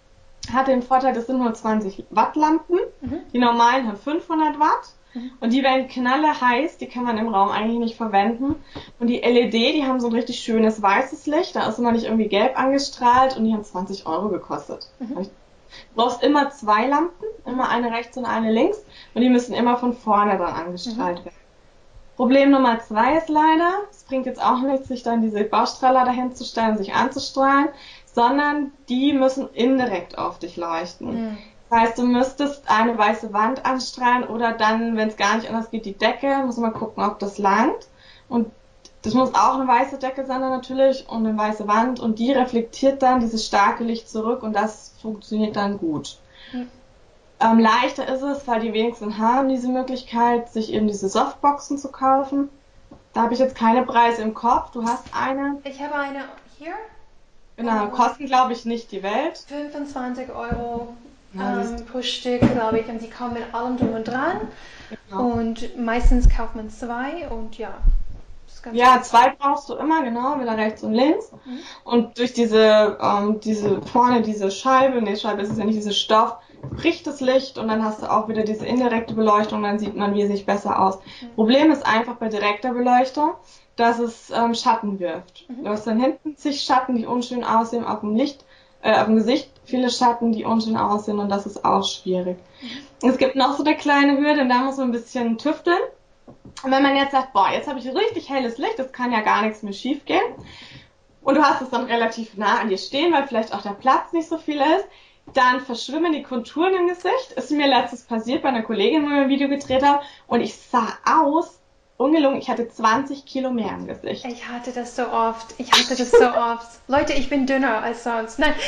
[SPEAKER 2] hat den Vorteil, das sind nur zwanzig Watt Lampen. Mhm. Die normalen haben fünfhundert Watt. Mhm. Und die werden knalle heiß, die kann man im Raum eigentlich nicht verwenden. Und die L E D, die haben so ein richtig schönes weißes Licht, da ist immer nicht irgendwie gelb angestrahlt und die haben zwanzig Euro gekostet. Mhm. Du brauchst immer zwei Lampen, immer eine rechts und eine links und die müssen immer von vorne dann angestrahlt mhm. werden. Problem Nummer zwei ist leider, es bringt jetzt auch nichts, sich dann diese Baustrahler dahin zu stellen und sich anzustrahlen, sondern die müssen indirekt auf dich leuchten. Mhm. Das heißt, du müsstest eine weiße Wand anstrahlen oder dann, wenn es gar nicht anders geht, die Decke, muss man gucken, ob das langt. Und das muss auch eine weiße Decke sein natürlich und eine weiße Wand und die reflektiert dann dieses starke Licht zurück und das funktioniert dann gut. Mhm. Ähm, leichter ist es, weil die wenigsten haben diese Möglichkeit, sich eben diese Softboxen zu kaufen. Da habe ich jetzt keine Preise im Kopf. Du hast eine.
[SPEAKER 1] Ich habe eine hier.
[SPEAKER 2] Genau, um, kosten glaube ich nicht die Welt.
[SPEAKER 1] fünfundzwanzig Euro ja, ähm, pro Stück, glaube ich. Und die kommen mit allem drum und dran. Genau. Und meistens kauft man zwei und ja.
[SPEAKER 2] Ja, gut. Zwei brauchst du immer, genau, wieder rechts und links. Mhm. Und durch diese, ähm, diese vorne diese Scheibe, nee, Scheibe ist es ja nicht, diese Stoff, bricht das Licht und dann hast du auch wieder diese indirekte Beleuchtung, dann sieht man wesentlich besser aus. Mhm. Problem ist einfach bei direkter Beleuchtung, dass es ähm, Schatten wirft. Mhm. Du hast dann hinten zig Schatten, die unschön aussehen, auf dem Licht, äh, auf dem Gesicht viele Schatten, die unschön aussehen und das ist auch schwierig. Mhm. Es gibt noch so eine kleine Hürde, da muss man ein bisschen tüfteln. Und wenn man jetzt sagt, boah, jetzt habe ich richtig helles Licht, das kann ja gar nichts mehr schief gehen und du hast es dann relativ nah an dir stehen, weil vielleicht auch der Platz nicht so viel ist, dann verschwimmen die Konturen im Gesicht. Ist mir letztens passiert bei einer Kollegin, wo wir ein Video gedreht haben und ich sah aus, ungelungen, ich hatte zwanzig Kilo mehr im Gesicht.
[SPEAKER 1] Ich hatte das so oft, ich hatte das so oft. Leute, ich bin dünner als sonst. Nein.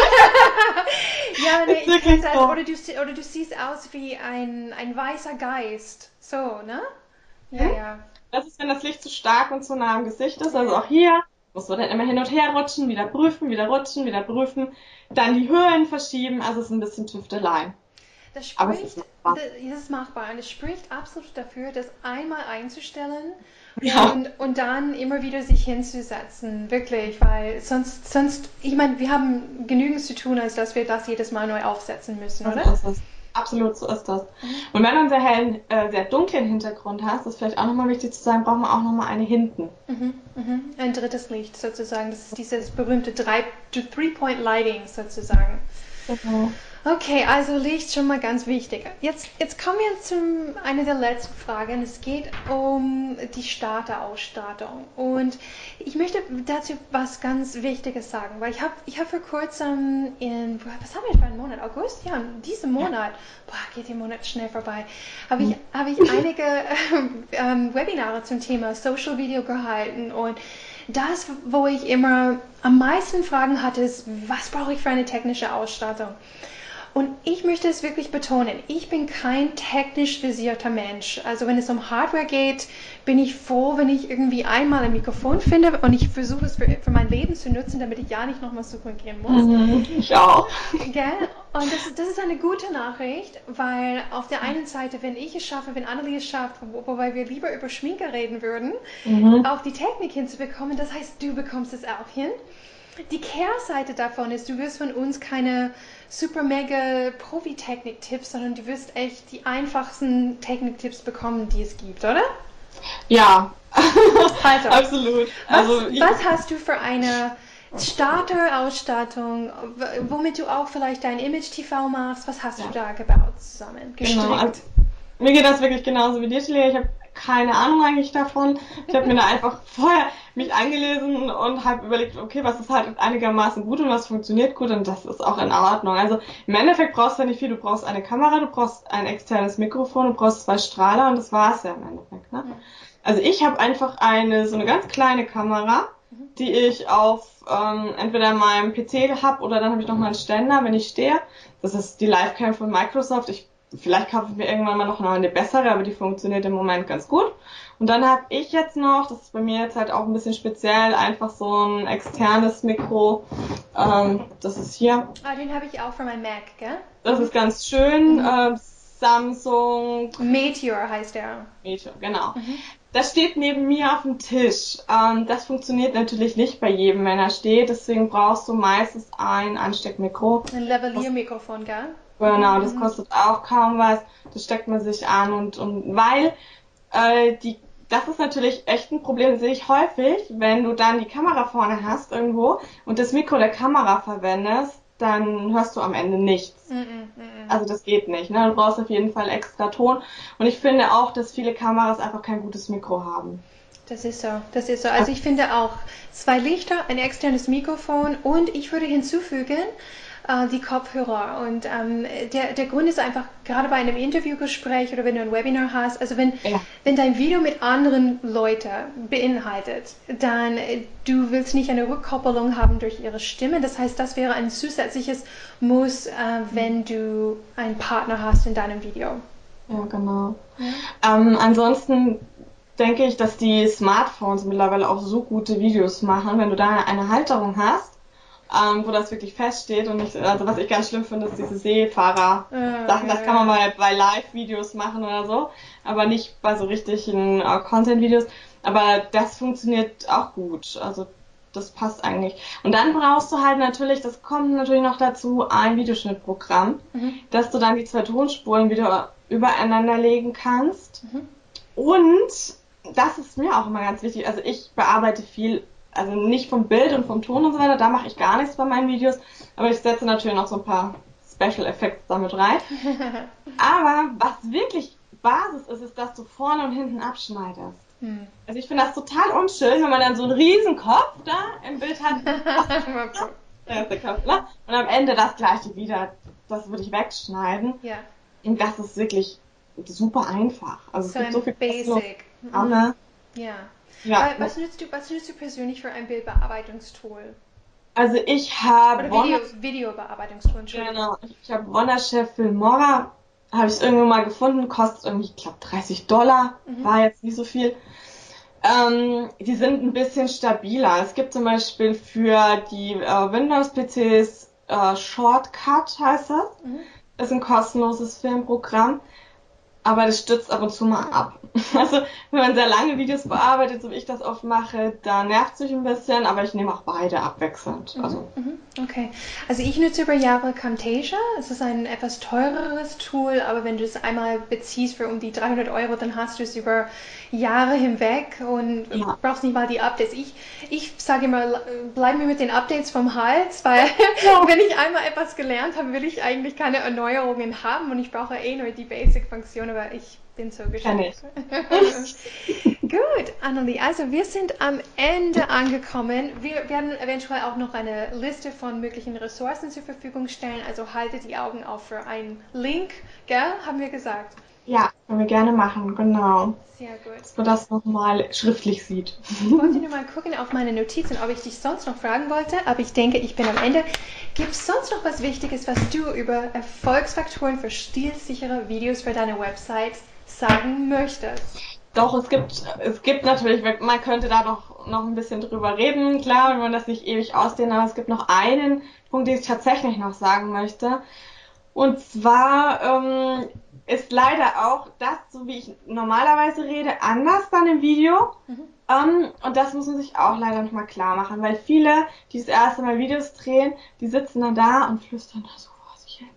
[SPEAKER 1] Ja, nee, ich das, so. oder, du, oder du siehst aus wie ein, ein weißer Geist. So, ne? Ja, hm? ja.
[SPEAKER 2] Das ist, wenn das Licht zu stark und zu nah am Gesicht ist, also auch hier. Musst du dann immer hin und her rutschen, wieder prüfen, wieder rutschen, wieder prüfen, dann die Höhlen verschieben, also es ist ein bisschen Tüftelei.
[SPEAKER 1] Das spricht, aber es ist machbar. Das ist machbar und es spricht absolut dafür, das einmal einzustellen ja. und, und dann immer wieder sich hinzusetzen, wirklich, weil sonst, sonst, ich meine, wir haben genügend zu tun, als dass wir das jedes Mal neu aufsetzen müssen, oder?
[SPEAKER 2] Das ist absolut, so ist das. Mhm. Und wenn du einen sehr hellen, äh, sehr dunklen Hintergrund hast, das ist vielleicht auch nochmal wichtig zu sagen, braucht man auch nochmal eine hinten.
[SPEAKER 1] Mhm, mhm. Ein drittes Licht sozusagen, das ist dieses berühmte Three-Point-Lighting sozusagen. Genau. Okay, also Licht schon mal ganz wichtig. Jetzt, jetzt kommen wir zu einer der letzten Fragen. Es geht um die Starterausstattung. Und ich möchte dazu was ganz Wichtiges sagen, weil ich habe ich hab vor kurzem in, was haben wir für einen Monat? August? Ja, in diesem Monat, boah, geht der Monat schnell vorbei, habe ich, hab ich einige ähm, Webinare zum Thema Social Video gehalten und das, wo ich immer am meisten Fragen hatte, ist, was brauche ich für eine technische Ausstattung? Und ich möchte es wirklich betonen, ich bin kein technisch versierter Mensch. Also wenn es um Hardware geht, bin ich froh, wenn ich irgendwie einmal ein Mikrofon finde und ich versuche es für, für mein Leben zu nutzen, damit ich ja nicht nochmal suchen gehen muss.
[SPEAKER 2] Mhm, ich auch.
[SPEAKER 1] Gell? Und das, das ist eine gute Nachricht, weil auf der einen Seite, wenn ich es schaffe, wenn Annelie es schafft, wo, wobei wir lieber über Schminke reden würden, mhm. auch die Technik hinzubekommen, das heißt, du bekommst es auch hin. Die Kehrseite davon ist, du wirst von uns keine super mega Profi-Technik-Tipps, sondern du wirst echt die einfachsten Technik-Tipps bekommen, die es gibt, oder?
[SPEAKER 2] Ja,
[SPEAKER 1] also,
[SPEAKER 2] absolut.
[SPEAKER 1] Was,
[SPEAKER 2] also ich,
[SPEAKER 1] was hast du für eine Starter-Ausstattung, womit du auch vielleicht dein Image-T V machst? Was hast ja. du da gebaut zusammen? Gestrickt?
[SPEAKER 2] Genau, also, mir geht das wirklich genauso wie dir, Tilly. Ich habe keine Ahnung eigentlich davon. Ich habe mir da einfach vorher mich eingelesen und habe überlegt, okay, was ist halt einigermaßen gut und was funktioniert gut und das ist auch in Ordnung. Also im Endeffekt brauchst du ja nicht viel. Du brauchst eine Kamera, du brauchst ein externes Mikrofon, du brauchst zwei Strahler und das war's ja im Endeffekt. Ne? Also ich habe einfach eine so eine ganz kleine Kamera, die ich auf ähm, entweder in meinem P C habe oder dann habe ich noch mal einen Ständer, wenn ich stehe. Das ist die Livecam von Microsoft. Ich Vielleicht kaufe ich mir irgendwann mal noch eine bessere, aber die funktioniert im Moment ganz gut. Und dann habe ich jetzt noch, das ist bei mir jetzt halt auch ein bisschen speziell, einfach so ein externes Mikro. Ähm, das ist hier.
[SPEAKER 1] Ah, den habe ich auch für mein Mac, gell?
[SPEAKER 2] Das ist ganz schön. Mhm. Äh, Samsung.
[SPEAKER 1] Meteor heißt der.
[SPEAKER 2] Meteor, genau. Mhm. Das steht neben mir auf dem Tisch. Ähm, das funktioniert natürlich nicht bei jedem, wenn er steht. Deswegen brauchst du meistens ein Ansteckmikro.
[SPEAKER 1] Ein Lavalier-Mikrofon, gell?
[SPEAKER 2] Genau, das kostet auch kaum was. Das steckt man sich an und, und weil äh, die, das ist natürlich echt ein Problem, das sehe ich häufig, wenn du dann die Kamera vorne hast irgendwo und das Mikro der Kamera verwendest, dann hörst du am Ende nichts. Mm, mm, mm. Also das geht nicht, ne? Du brauchst auf jeden Fall extra Ton. Und ich finde auch, dass viele Kameras einfach kein gutes Mikro haben.
[SPEAKER 1] Das ist so, das ist so. Also ich finde auch zwei Lichter, ein externes Mikrofon und ich würde hinzufügen, äh, die Kopfhörer. Und ähm, der, der Grund ist einfach, gerade bei einem Interviewgespräch oder wenn du ein Webinar hast, also wenn, ja. wenn dein Video mit anderen Leuten beinhaltet, dann äh, du willst nicht eine Rückkoppelung haben durch ihre Stimme. Das heißt, das wäre ein zusätzliches Muss, äh, wenn du einen Partner hast in deinem Video.
[SPEAKER 2] Ja, genau. Ja. Ähm, ansonsten denke ich, dass die Smartphones mittlerweile auch so gute Videos machen, wenn du da eine Halterung hast, ähm, wo das wirklich feststeht und nicht, also was ich ganz schlimm finde, ist diese Seefahrer-Sachen, das kann man mal bei Live-Videos machen oder so, aber nicht bei so richtigen äh, Content-Videos, aber das funktioniert auch gut, also das passt eigentlich. Und dann brauchst du halt natürlich, das kommt natürlich noch dazu, ein Videoschnittprogramm, mhm. dass du dann die zwei Tonspuren wieder übereinander legen kannst. Mhm. Und das ist mir auch immer ganz wichtig, also ich bearbeite viel, also nicht vom Bild und vom Ton und so weiter, da mache ich gar nichts bei meinen Videos, aber ich setze natürlich noch so ein paar Special Effects damit rein. Aber was wirklich Basis ist, ist, dass du vorne und hinten abschneidest. Hm. Also ich finde das total unschön, wenn man dann so einen riesen Kopf da im Bild hat. Da ist der Kopf, ne? Und am Ende das gleiche wieder, das würde ich wegschneiden.
[SPEAKER 1] Ja.
[SPEAKER 2] Und das ist wirklich super einfach. Also
[SPEAKER 1] so
[SPEAKER 2] es gibt so viel
[SPEAKER 1] Basic.
[SPEAKER 2] Mhm.
[SPEAKER 1] Ja.
[SPEAKER 2] Ja.
[SPEAKER 1] Was nutzt du, was nutzt du persönlich für ein Bildbearbeitungstool?
[SPEAKER 2] Also ich habe
[SPEAKER 1] Oder Video, Videobearbeitungstool, Entschuldigung.
[SPEAKER 2] Genau, ich habe Wonderchef Filmora, habe ich irgendwo mal gefunden, kostet irgendwie, ich glaube dreißig Dollar, mhm. war jetzt nicht so viel. Ähm, die sind ein bisschen stabiler. Es gibt zum Beispiel für die äh, Windows-P Cs äh, Shortcut heißt das. Mhm. Das ist ein kostenloses Filmprogramm. Aber das stürzt ab und zu mal ab. Also, wenn man sehr lange Videos bearbeitet, so wie ich das oft mache, da nervt es sich ein bisschen, aber ich nehme auch beide abwechselnd. Also.
[SPEAKER 1] Okay. Also ich nutze über Jahre Camtasia. Es ist ein etwas teureres Tool, aber wenn du es einmal beziehst für um die dreihundert Euro, dann hast du es über Jahre hinweg und ja. brauchst nicht mal die Updates. Ich, ich sage immer, bleib mir mit den Updates vom Hals, weil ja. wenn ich einmal etwas gelernt habe, will ich eigentlich keine Erneuerungen haben und ich brauche eh nur die Basic-Funktion, aber ich bin so geschafft. Gut, Annelie, also wir sind am Ende angekommen. Wir werden eventuell auch noch eine Liste von möglichen Ressourcen zur Verfügung stellen, also halte die Augen auf für einen Link, gell? Haben wir gesagt?
[SPEAKER 2] Ja, können wir gerne machen, genau.
[SPEAKER 1] Sehr gut.
[SPEAKER 2] Dass man das nochmal schriftlich sieht.
[SPEAKER 1] Ich wollte nur mal gucken auf meine Notizen, ob ich dich sonst noch fragen wollte, aber ich denke, ich bin am Ende. Gibt es sonst noch was Wichtiges, was du über Erfolgsfaktoren für stilsichere Videos für deine Website sagen möchtest?
[SPEAKER 2] Doch, es gibt, es gibt natürlich, man könnte da doch noch ein bisschen drüber reden, klar, wenn man das nicht ewig ausdehnt, aber es gibt noch einen Punkt, den ich tatsächlich noch sagen möchte. Und zwar ähm, ist leider auch das, so wie ich normalerweise rede, anders dann im Video. Mhm. Ähm, und das muss man sich auch leider nochmal klar machen, weil viele, die das erste Mal Videos drehen, die sitzen dann da und flüstern da so vor sich hin.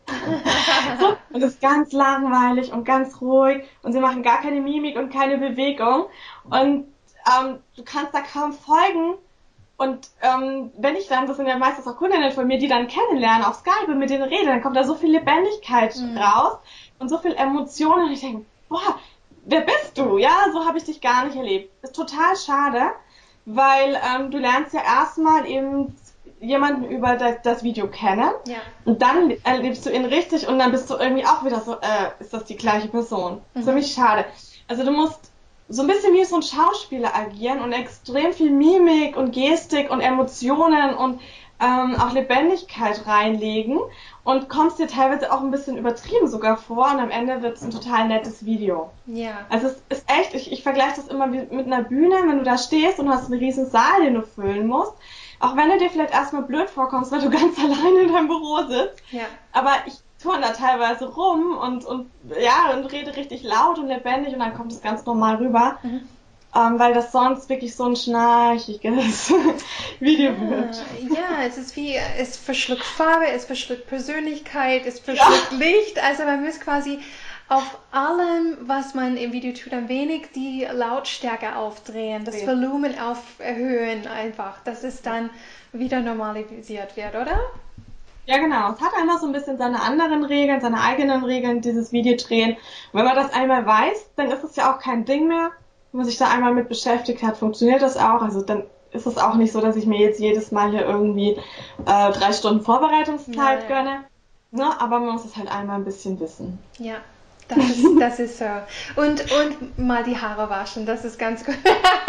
[SPEAKER 2] So, und das ist ganz langweilig und ganz ruhig und sie machen gar keine Mimik und keine Bewegung und ähm, du kannst da kaum folgen. Und ähm, wenn ich dann, das sind ja meistens auch Kundinnen von mir, die dann kennenlernen auf Skype und mit denen rede, dann kommt da so viel Lebendigkeit mhm. raus und so viel Emotionen und ich denke, boah, wer bist du? Ja, so habe ich dich gar nicht erlebt. Ist total schade, weil ähm, du lernst ja erstmal eben jemanden über das, das Video kennen
[SPEAKER 1] ja.
[SPEAKER 2] und dann erlebst du ihn richtig und dann bist du irgendwie auch wieder so, äh, ist das die gleiche Person? Mhm. Ziemlich schade. Also du musst so ein bisschen wie so ein Schauspieler agieren und extrem viel Mimik und Gestik und Emotionen und ähm, auch Lebendigkeit reinlegen und kommst dir teilweise auch ein bisschen übertrieben sogar vor und am Ende wird es ein total nettes Video.
[SPEAKER 1] Ja.
[SPEAKER 2] Also es ist echt, ich, ich vergleiche das immer wie mit einer Bühne, wenn du da stehst und hast einen riesen Saal, den du füllen musst. Auch wenn du dir vielleicht erstmal blöd vorkommst, weil du ganz alleine in deinem Büro sitzt.
[SPEAKER 1] Ja.
[SPEAKER 2] Aber ich turne da teilweise rum und, und ja, und rede richtig laut und lebendig und dann kommt es ganz normal rüber. Mhm. ähm, weil das sonst wirklich so ein schnarchiges Video
[SPEAKER 1] ja,
[SPEAKER 2] wird.
[SPEAKER 1] Ja, es ist wie, es verschluckt Farbe, es verschluckt Persönlichkeit, es verschluckt ja. Licht. Also man muss quasi auf allem, was man im Video tut, ein wenig die Lautstärke aufdrehen, das ja. Volumen auf erhöhen einfach, dass es dann wieder normalisiert wird, oder?
[SPEAKER 2] Ja, genau. Es hat einmal so ein bisschen seine anderen Regeln, seine eigenen Regeln, dieses Video drehen. Und wenn man das einmal weiß, dann ist es ja auch kein Ding mehr. Wenn man sich da einmal mit beschäftigt hat, funktioniert das auch. Also dann ist es auch nicht so, dass ich mir jetzt jedes Mal hier irgendwie äh, drei Stunden Vorbereitungszeit ja, ja. gönne. Ne? Aber man muss es halt einmal ein bisschen wissen.
[SPEAKER 1] Ja. Das ist, das ist so. Und, und mal die Haare waschen, das ist ganz gut.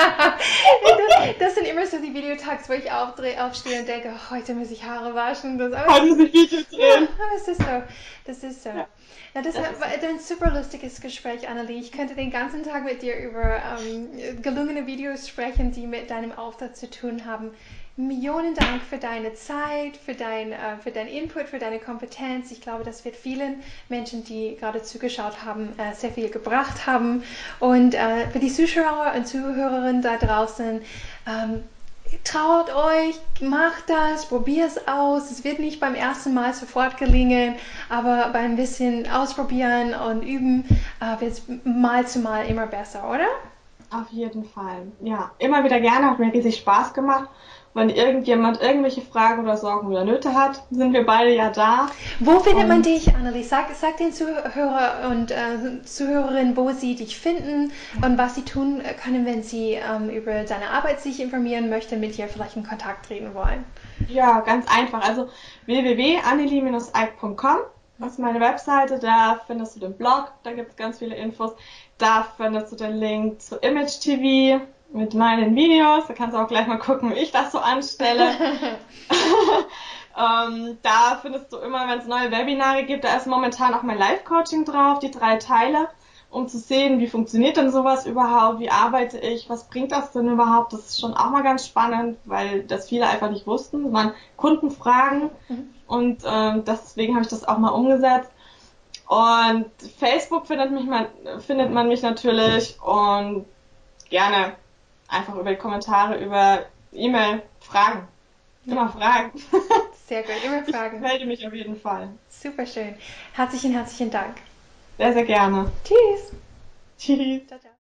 [SPEAKER 1] Das sind immer so die Videotags, wo ich aufdreh, aufstehe und denke, oh, heute muss ich Haare waschen. Das,
[SPEAKER 2] heute muss ich Video drehen.
[SPEAKER 1] Ja, aber es ist so. Das ist so. Ja. Ja, das, das war ein super lustiges Gespräch, Annelie. Ich könnte den ganzen Tag mit dir über ähm, gelungene Videos sprechen, die mit deinem Auftritt zu tun haben. Millionen Dank für deine Zeit, für dein, äh, für deinen Input, für deine Kompetenz. Ich glaube, das wird vielen Menschen, die gerade zugeschaut haben, äh, sehr viel gebracht haben. Und äh, für die Zuschauer und Zuhörerinnen da draußen, ähm, traut euch, macht das, probiert es aus. Es wird nicht beim ersten Mal sofort gelingen, aber beim bisschen ausprobieren und üben äh, wird es mal zu Mal immer besser, oder?
[SPEAKER 2] Auf jeden Fall. Ja, immer wieder gerne, hat mir riesig Spaß gemacht. Wenn irgendjemand irgendwelche Fragen oder Sorgen oder Nöte hat, sind wir beide ja da.
[SPEAKER 1] Wo findet und man dich, Annelie? Sag, sag den Zuhörer und äh, Zuhörerinnen, wo sie dich finden und was sie tun können, wenn sie ähm, über deine Arbeit sich informieren möchten, mit dir vielleicht in Kontakt treten wollen.
[SPEAKER 2] Ja, ganz einfach. Also w w w punkt annelie Bindestrich eick punkt com das ist meine Webseite. Da findest du den Blog, da gibt es ganz viele Infos. Da findest du den Link zu Image T V mit meinen Videos. Da kannst du auch gleich mal gucken, wie ich das so anstelle. ähm, da findest du immer, wenn es neue Webinare gibt, da ist momentan auch mein Live-Coaching drauf, die drei Teile, um zu sehen, wie funktioniert denn sowas überhaupt, wie arbeite ich, was bringt das denn überhaupt. Das ist schon auch mal ganz spannend, weil das viele einfach nicht wussten. Das waren Kundenfragen mhm. und ähm, deswegen habe ich das auch mal umgesetzt. Und Facebook findet, mich man, findet man mich natürlich und gerne einfach über die Kommentare, über E-Mail, Fragen. Immer ja. Fragen.
[SPEAKER 1] Sehr gut, immer Fragen.
[SPEAKER 2] Ich melde mich auf jeden Fall.
[SPEAKER 1] Super schön. Herzlichen, herzlichen Dank.
[SPEAKER 2] Sehr, sehr gerne.
[SPEAKER 1] Tschüss.
[SPEAKER 2] Tschüss. Ciao, ciao.